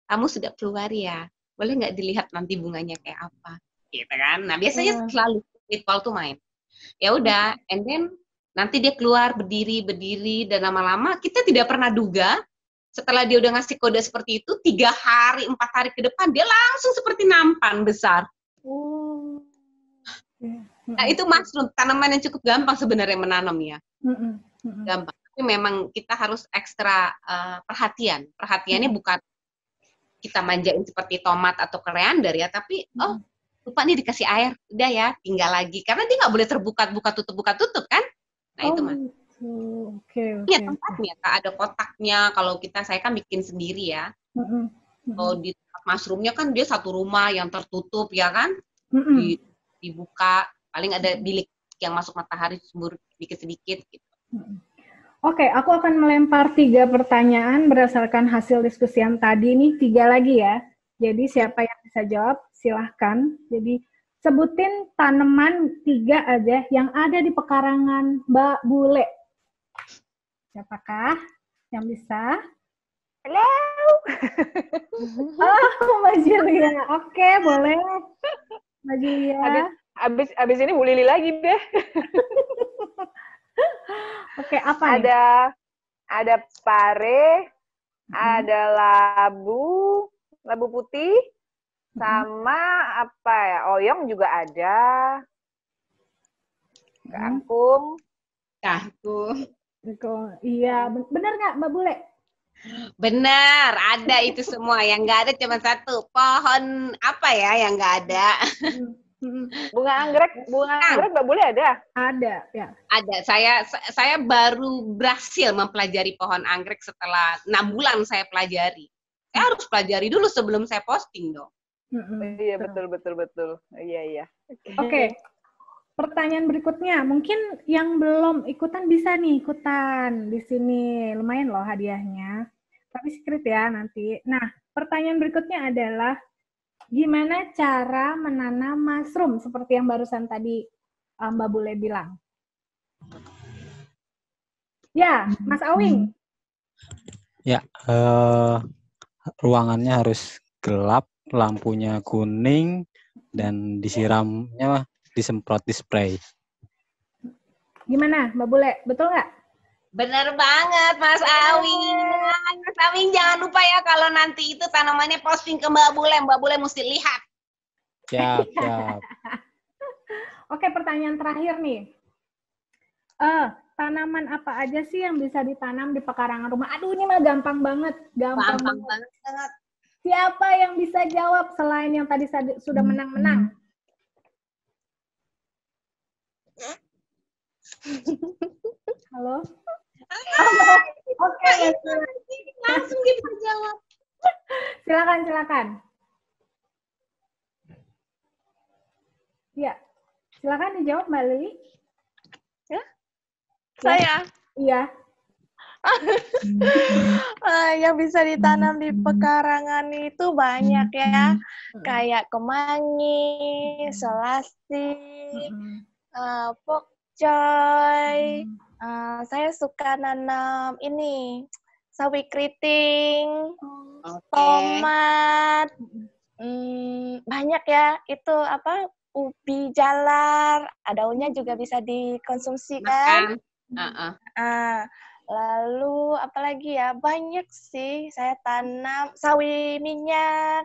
kamu sudah keluar ya, boleh nggak dilihat nanti bunganya kayak apa, gitu kan? Nah biasanya selalu ritual tuh main. Ya udah, and then nanti dia keluar berdiri berdiri dan lama-lama kita tidak pernah duga setelah dia udah ngasih kode seperti itu tiga hari empat hari ke depan dia langsung seperti nampan besar. Oh. Nah itu mushroom, tanaman yang cukup gampang sebenarnya menanam ya, gampang. Tapi memang kita harus ekstra uh, perhatian. Perhatiannya bukan kita manjain seperti tomat atau koriander ya, tapi oh lupa nih dikasih air, udah ya tinggal lagi karena dia nggak boleh terbuka buka tutup buka tutup kan. Nah oh, itu mas. Oke oke. Iya tempatnya, Kak, ada kotaknya. Kalau kita saya kan bikin sendiri ya. Mm-hmm. Kalau di tempat mushroomnya kan dia satu rumah yang tertutup ya kan, mm-hmm. di, dibuka paling ada bilik yang masuk matahari sedikit sedikit gitu. Mm-hmm. Oke, aku akan melempar tiga pertanyaan berdasarkan hasil diskusi yang tadi nih, tiga lagi ya. Jadi siapa yang bisa jawab, silahkan. Jadi sebutin tanaman tiga aja yang ada di pekarangan Mbak Bule. Siapakah yang bisa? Halo. Oh, Mbak Julia. Oke, boleh. Mbak Julia. Abis, abis, abis ini Bu Lili lagi deh. Oke, apa nih? Ada ada pare, hmm. ada labu, labu putih, hmm. sama apa ya? Oyong juga ada. Kangkung. Kangkung. Iya, benar nggak Mbak Bule? Benar, ada itu semua. Yang nggak ada cuma satu. Pohon apa ya yang nggak ada? Bunga anggrek, bunga anggrek Mbak Bule ada? Ada, ya. Ada. Saya saya baru berhasil mempelajari pohon anggrek setelah enam bulan saya pelajari. Saya harus pelajari dulu sebelum saya posting dong. Mm-hmm. Iya betul betul betul. Iya iya. Oke. Okay. Pertanyaan berikutnya, mungkin yang belum ikutan bisa nih ikutan di sini. Lumayan loh hadiahnya. Tapi secret ya nanti. Nah, pertanyaan berikutnya adalah gimana cara menanam mushroom seperti yang barusan tadi um, Mbak Bule bilang? Ya, Mas Awing. Ya, uh, ruangannya harus gelap, lampunya kuning, dan disiramnya disemprot di spray. Gimana, Mbak Bule? Betul nggak? Bener banget, Mas Awing. Mas Awing jangan lupa ya kalau nanti itu tanamannya posting ke Mbak Bule, Mbak Bule mesti lihat. Siap, siap. Oke, pertanyaan terakhir nih. Uh, tanaman apa aja sih yang bisa ditanam di pekarangan rumah? Aduh, ini mah gampang banget. Gampang, gampang banget. banget. Siapa yang bisa jawab selain yang tadi sudah menang-menang? Halo? Oke, okay, langsung kita jawab. Silakan, silakan. Ya, silakan dijawab Mbak Lili. Ya? Saya? Iya. uh, yang bisa ditanam di pekarangan itu banyak ya. Hmm. Kayak kemangi, selasih, hmm. uh, pokcoy. Hmm. Uh, saya suka nanam ini sawi keriting, okay. tomat, hmm, banyak ya. Itu apa? Ubi jalar, daunnya juga bisa dikonsumsi kan? Uh-uh. Uh, lalu apalagi ya? Banyak sih. Saya tanam sawi minyak.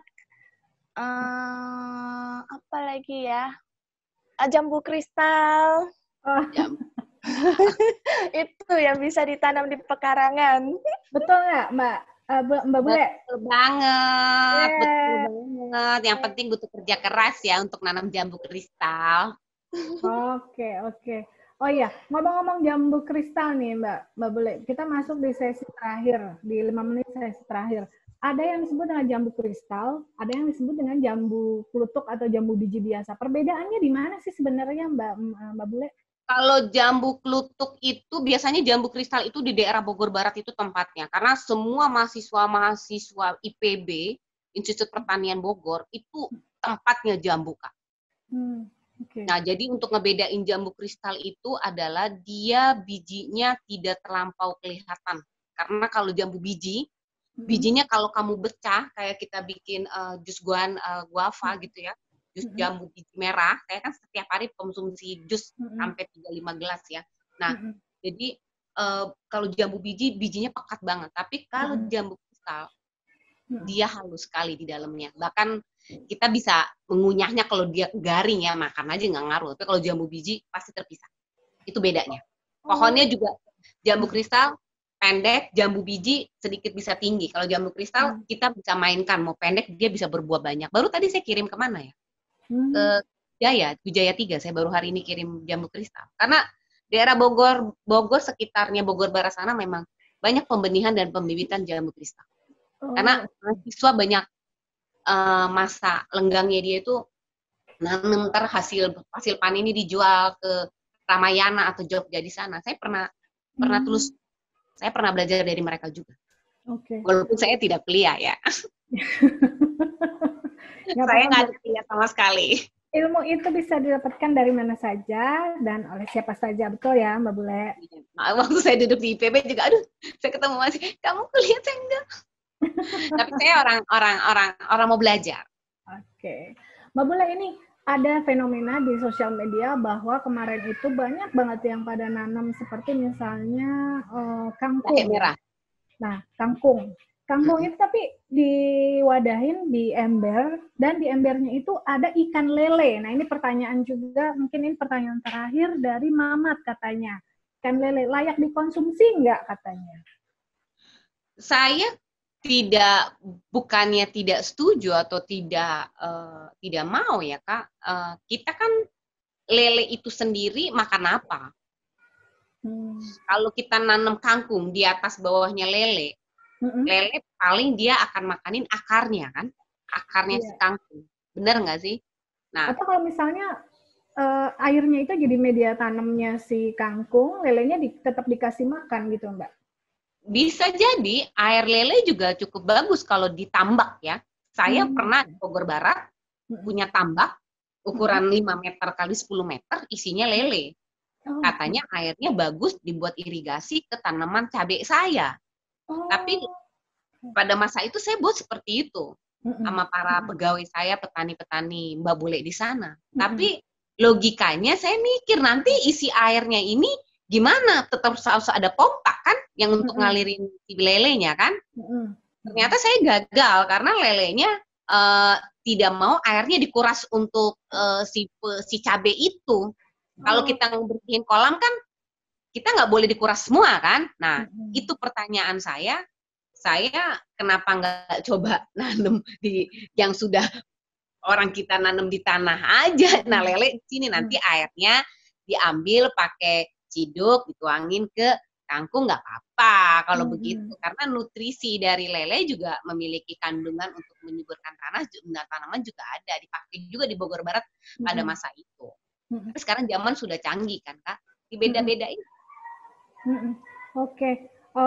Uh, apa lagi ya? Uh, jambu kristal. Oh. Jambu. Itu yang bisa ditanam di pekarangan. Betul nggak, Mbak? Uh, Mbak Bule? Betul banget, yeah. betul banget. Yang penting butuh kerja keras ya untuk nanam jambu kristal. Oke, oke. Oh iya, ngomong-ngomong jambu kristal nih, Mbak, Mbak Bule. Kita masuk di sesi terakhir, di lima menit sesi terakhir. Ada yang disebut dengan jambu kristal, ada yang disebut dengan jambu klutuk atau jambu biji biasa. Perbedaannya di mana sih sebenarnya, Mbak, Mbak Bule? Kalau jambu klutuk itu biasanya jambu kristal itu di daerah Bogor Barat itu tempatnya. Karena semua mahasiswa-mahasiswa I P B, Institut Pertanian Bogor, itu tempatnya jambu, Kak. Hmm, okay. Nah, jadi untuk ngebedain jambu kristal itu adalah dia bijinya tidak terlampau kelihatan. Karena kalau jambu biji, Bijinya kalau kamu pecah, kayak kita bikin uh, jus guan, uh, guava gitu ya, jus Mm-mm. jambu biji merah. Saya kan setiap hari konsumsi jus Mm-mm. sampai tiga sampai lima gelas ya. Nah, Mm-mm. jadi uh, kalau jambu biji, bijinya pekat banget. Tapi kalau Mm-mm. jambu kristal, Mm-mm. dia halus sekali di dalamnya. Bahkan kita bisa mengunyahnya kalau dia garing ya, makan aja nggak ngaruh. Tapi kalau jambu biji pasti terpisah. Itu bedanya. Pohonnya juga jambu kristal pendek, jambu biji sedikit bisa tinggi. Kalau jambu kristal Hmm. kita bisa mainkan, mau pendek dia bisa berbuah banyak. Baru tadi saya kirim kemana ya? Hmm. Ke Jaya, Wijaya tiga. Saya baru hari ini kirim jambu kristal. Karena daerah Bogor, Bogor sekitarnya Bogor Barat sana memang banyak pembenihan dan pembibitan jambu kristal. Oh. Karena mahasiswa banyak uh, masa lenggangnya dia itu nanam, ntar hasil hasil panen ini dijual ke Ramayana atau Jogja di sana. Saya pernah hmm. pernah terus saya pernah belajar dari mereka juga. Oke. Okay. Walaupun saya tidak kuliah ya. Saya nggak ada kuliah sama sekali. Ilmu itu bisa didapatkan dari mana saja dan oleh siapa saja, betul ya Mbak Bule? Nah, waktu saya duduk di I P B juga, aduh, saya ketemu masih, kamu kuliah saya enggak. Tapi saya orang orang orang orang mau belajar. Oke, okay. Mbak Bule, ini ada fenomena di sosial media bahwa kemarin itu banyak banget yang pada nanam seperti misalnya uh, kangkung. Jahe merah. Nah, kangkung. Kangkung hmm. itu tapi diwadahin di ember, dan di embernya itu ada ikan lele. Nah, ini pertanyaan juga, mungkin ini pertanyaan terakhir dari Mamat katanya. Ikan lele layak dikonsumsi nggak katanya? Saya tidak, bukannya tidak setuju atau tidak uh, tidak mau ya Kak. Uh, kita kan lele itu sendiri makan apa? Hmm. Kalau kita nanam kangkung di atas bawahnya lele, mm-hmm. lele paling dia akan makanin akarnya kan, akarnya yeah. si kangkung. Bener nggak sih? Nah, atau kalau misalnya uh, airnya itu jadi media tanamnya si kangkung, lelenya di, tetap dikasih makan gitu Mbak? Bisa jadi air lele juga cukup bagus kalau ditambak ya. Saya hmm. pernah di Bogor Barat hmm. punya tambak ukuran hmm. lima meter kali sepuluh meter, isinya lele. Oh. Katanya airnya bagus dibuat irigasi ke tanaman cabai saya. Oh. Tapi pada masa itu saya buat seperti itu hmm. sama para pegawai saya, petani-petani Mbak Bule di sana. Hmm. Tapi logikanya saya mikir nanti isi airnya ini gimana? Tetap harus ada pompa kan yang untuk mm-hmm. ngalirin si lelenya kan? Mm-hmm. Ternyata saya gagal karena lelenya uh, tidak mau airnya dikuras untuk uh, si si cabai itu. Oh. Kalau kita bersihin kolam kan kita nggak boleh dikuras semua kan? Nah mm-hmm. itu pertanyaan saya. Saya kenapa nggak coba nanam di yang sudah orang kita nanam di tanah aja? Nah lele di sini nanti mm-hmm. airnya diambil pakai ciduk, dituangin ke kangkung nggak apa-apa kalau mm-hmm. begitu, karena nutrisi dari lele juga memiliki kandungan untuk menyuburkan tanah, dan tanaman juga ada, dipakai juga di Bogor Barat mm-hmm. pada masa itu. Mm-hmm. Tapi sekarang zaman sudah canggih kan Kak, dibeda-bedain. Mm-hmm. Oke, okay.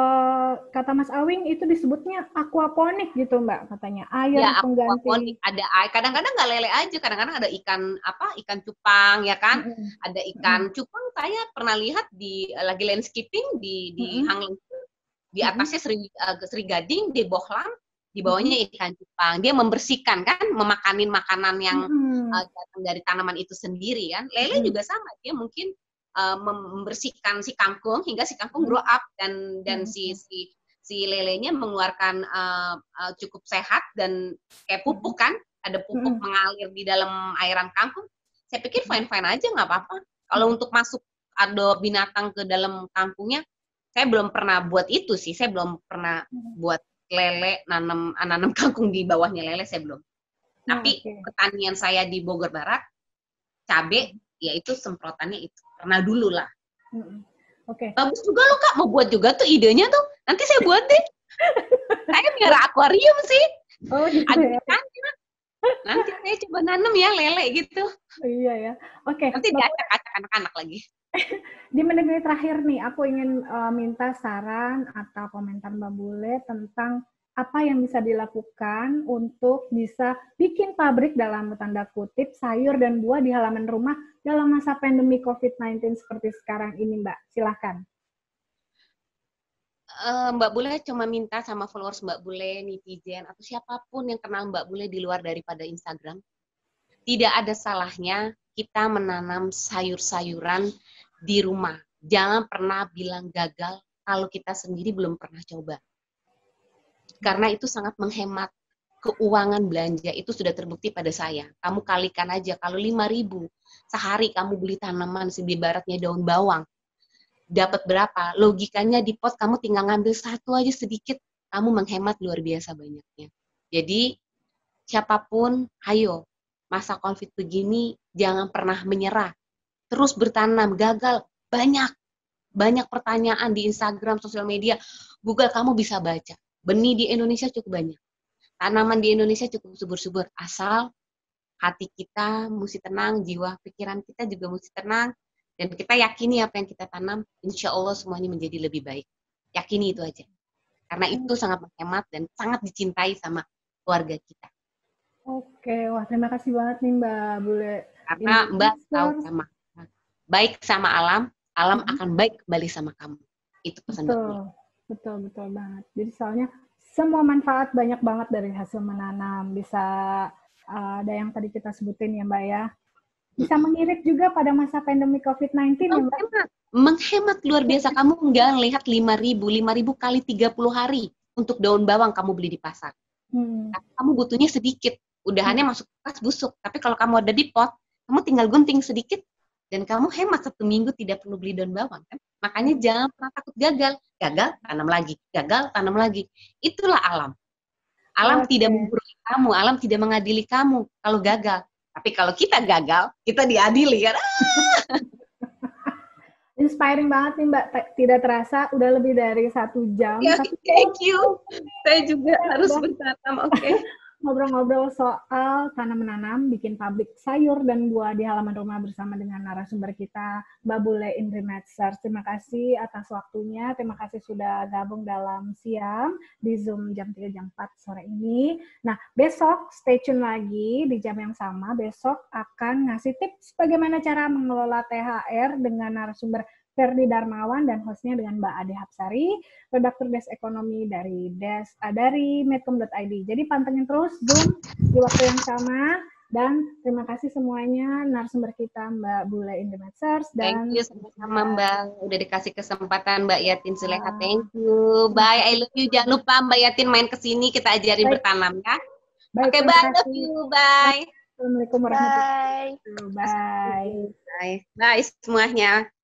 uh, kata Mas Awing itu disebutnya aquaponik gitu Mbak katanya, air ya, pengganti. Aquaponik. Ada air, kadang-kadang nggak lele aja, kadang-kadang ada ikan apa, ikan cupang ya kan, mm-hmm. ada ikan mm-hmm. cupang. Saya pernah lihat di lagi landscaping di di mm-hmm. Hang Lengkung, di atasnya Sri, uh, Sri Gading, di bohlam, di bawahnya mm-hmm. ikan cupang. Dia membersihkan kan, memakanin makanan yang mm-hmm. uh, datang dari tanaman itu sendiri kan. Lele mm-hmm. juga sama, dia mungkin uh, membersihkan si kangkung hingga si kangkung grow up, dan dan mm-hmm. si si si lelenya mengeluarkan uh, uh, cukup sehat dan kayak pupuk kan, ada pupuk mm-hmm. mengalir di dalam airan kangkung. Saya pikir fine-fine aja, nggak apa-apa. Kalau untuk masuk ada binatang ke dalam kangkungnya, saya belum pernah buat itu sih. Saya belum pernah buat lele, nanam nanam kangkung di bawahnya lele, saya belum. Tapi okay. pertanian saya di Bogor Barat, cabai, ya itu semprotannya itu. Pernah dulu lah. Oke. Okay. Bagus juga loh Kak, mau buat juga tuh idenya tuh. Nanti saya buat deh. Saya miara akuarium sih. Oh gitu ya. Ada nanti saya coba nanam ya lele gitu. Iya ya. Oke. Okay. Nanti diacak-acak anak-anak lagi. Di menit-menit terakhir nih, aku ingin uh, minta saran atau komentar Mbak Bule tentang apa yang bisa dilakukan untuk bisa bikin pabrik dalam tanda kutip sayur dan buah di halaman rumah dalam masa pandemi covid sembilan belas seperti sekarang ini, Mbak. Silahkan. uh, Mbak Bule cuma minta sama followers Mbak Bule, netizen, atau siapapun yang kenal Mbak Bule di luar daripada Instagram, tidak ada salahnya kita menanam sayur-sayuran di rumah. Jangan pernah bilang gagal kalau kita sendiri belum pernah coba. Karena itu sangat menghemat keuangan belanja. Itu sudah terbukti pada saya. Kamu kalikan aja, kalau lima ribu sehari kamu beli tanaman, ibaratnya daun bawang, dapat berapa? Logikanya di pot kamu tinggal ngambil satu aja sedikit, kamu menghemat luar biasa banyaknya. Jadi siapapun, ayo, masa COVID begini jangan pernah menyerah. Terus bertanam, gagal banyak. Banyak pertanyaan di Instagram, sosial media, Google kamu bisa baca. Benih di Indonesia cukup banyak. Tanaman di Indonesia cukup subur-subur. Asal hati kita mesti tenang, jiwa pikiran kita juga mesti tenang, dan kita yakini apa yang kita tanam, insya Allah semuanya menjadi lebih baik. Yakini itu aja. Karena itu sangat menghemat dan sangat dicintai sama keluarga kita. Oke, wah terima kasih banget nih Mbak Bule. Karena Mbak tahu sama baik sama alam, alam hmm. akan baik kembali sama kamu. Itu pesan Mbak Bule. Betul, betul banget. Jadi soalnya semua manfaat banyak banget dari hasil menanam. Bisa uh, ada yang tadi kita sebutin ya Mbak ya. Bisa mengirit juga pada masa pandemi covid sembilan belas ya Mbak. Menghemat luar biasa. Kamu nggak lihat lima ribu, lima ribu kali tiga puluh hari untuk daun bawang kamu beli di pasar. Hmm. Kamu butuhnya sedikit. Udahannya hmm. masuk kulkas busuk. Tapi kalau kamu ada di pot, kamu tinggal gunting sedikit dan kamu hemat satu minggu tidak perlu beli daun bawang kan. Makanya jangan pernah takut gagal. Gagal, tanam lagi. Gagal, tanam lagi. Itulah alam. Alam okay. tidak menggurui kamu, alam tidak mengadili kamu kalau gagal. Tapi kalau kita gagal, kita diadili kan. Inspiring banget nih Mbak. Tidak terasa udah lebih dari satu jam. Yeah, thank you. Saya juga harus bertanam. Oke. Okay. Ngobrol-ngobrol soal tanam-menanam, bikin pabrik sayur dan buah di halaman rumah bersama dengan narasumber kita, Mbak Bule Indri Medsers. Terima kasih atas waktunya, terima kasih sudah gabung dalam Siang di Zoom jam tiga jam empat sore ini. Nah, besok stay tune lagi di jam yang sama, besok akan ngasih tips bagaimana cara mengelola T H R dengan narasumber Ferdi Darmawan dan hostnya dengan Mbak Ade Hapsari, redaktur Desk Ekonomi dari Des uh, dari medcom dot i d. Jadi pantengin terus Zoom di waktu yang sama dan terima kasih semuanya narasumber kita Mbak Bule Indri Medsers dan thank you sama-sama Mbak udah dikasih kesempatan Mbak Yatin Suleha. Thank you. Bye, I love you. Jangan lupa Mbak Yatin main ke sini kita ajarin Baik. bertanam ya. Oke, okay, bye. Love you. Bye. Assalamualaikum warahmatullahi wabarakatuh. Bye. Bye. Bye semuanya.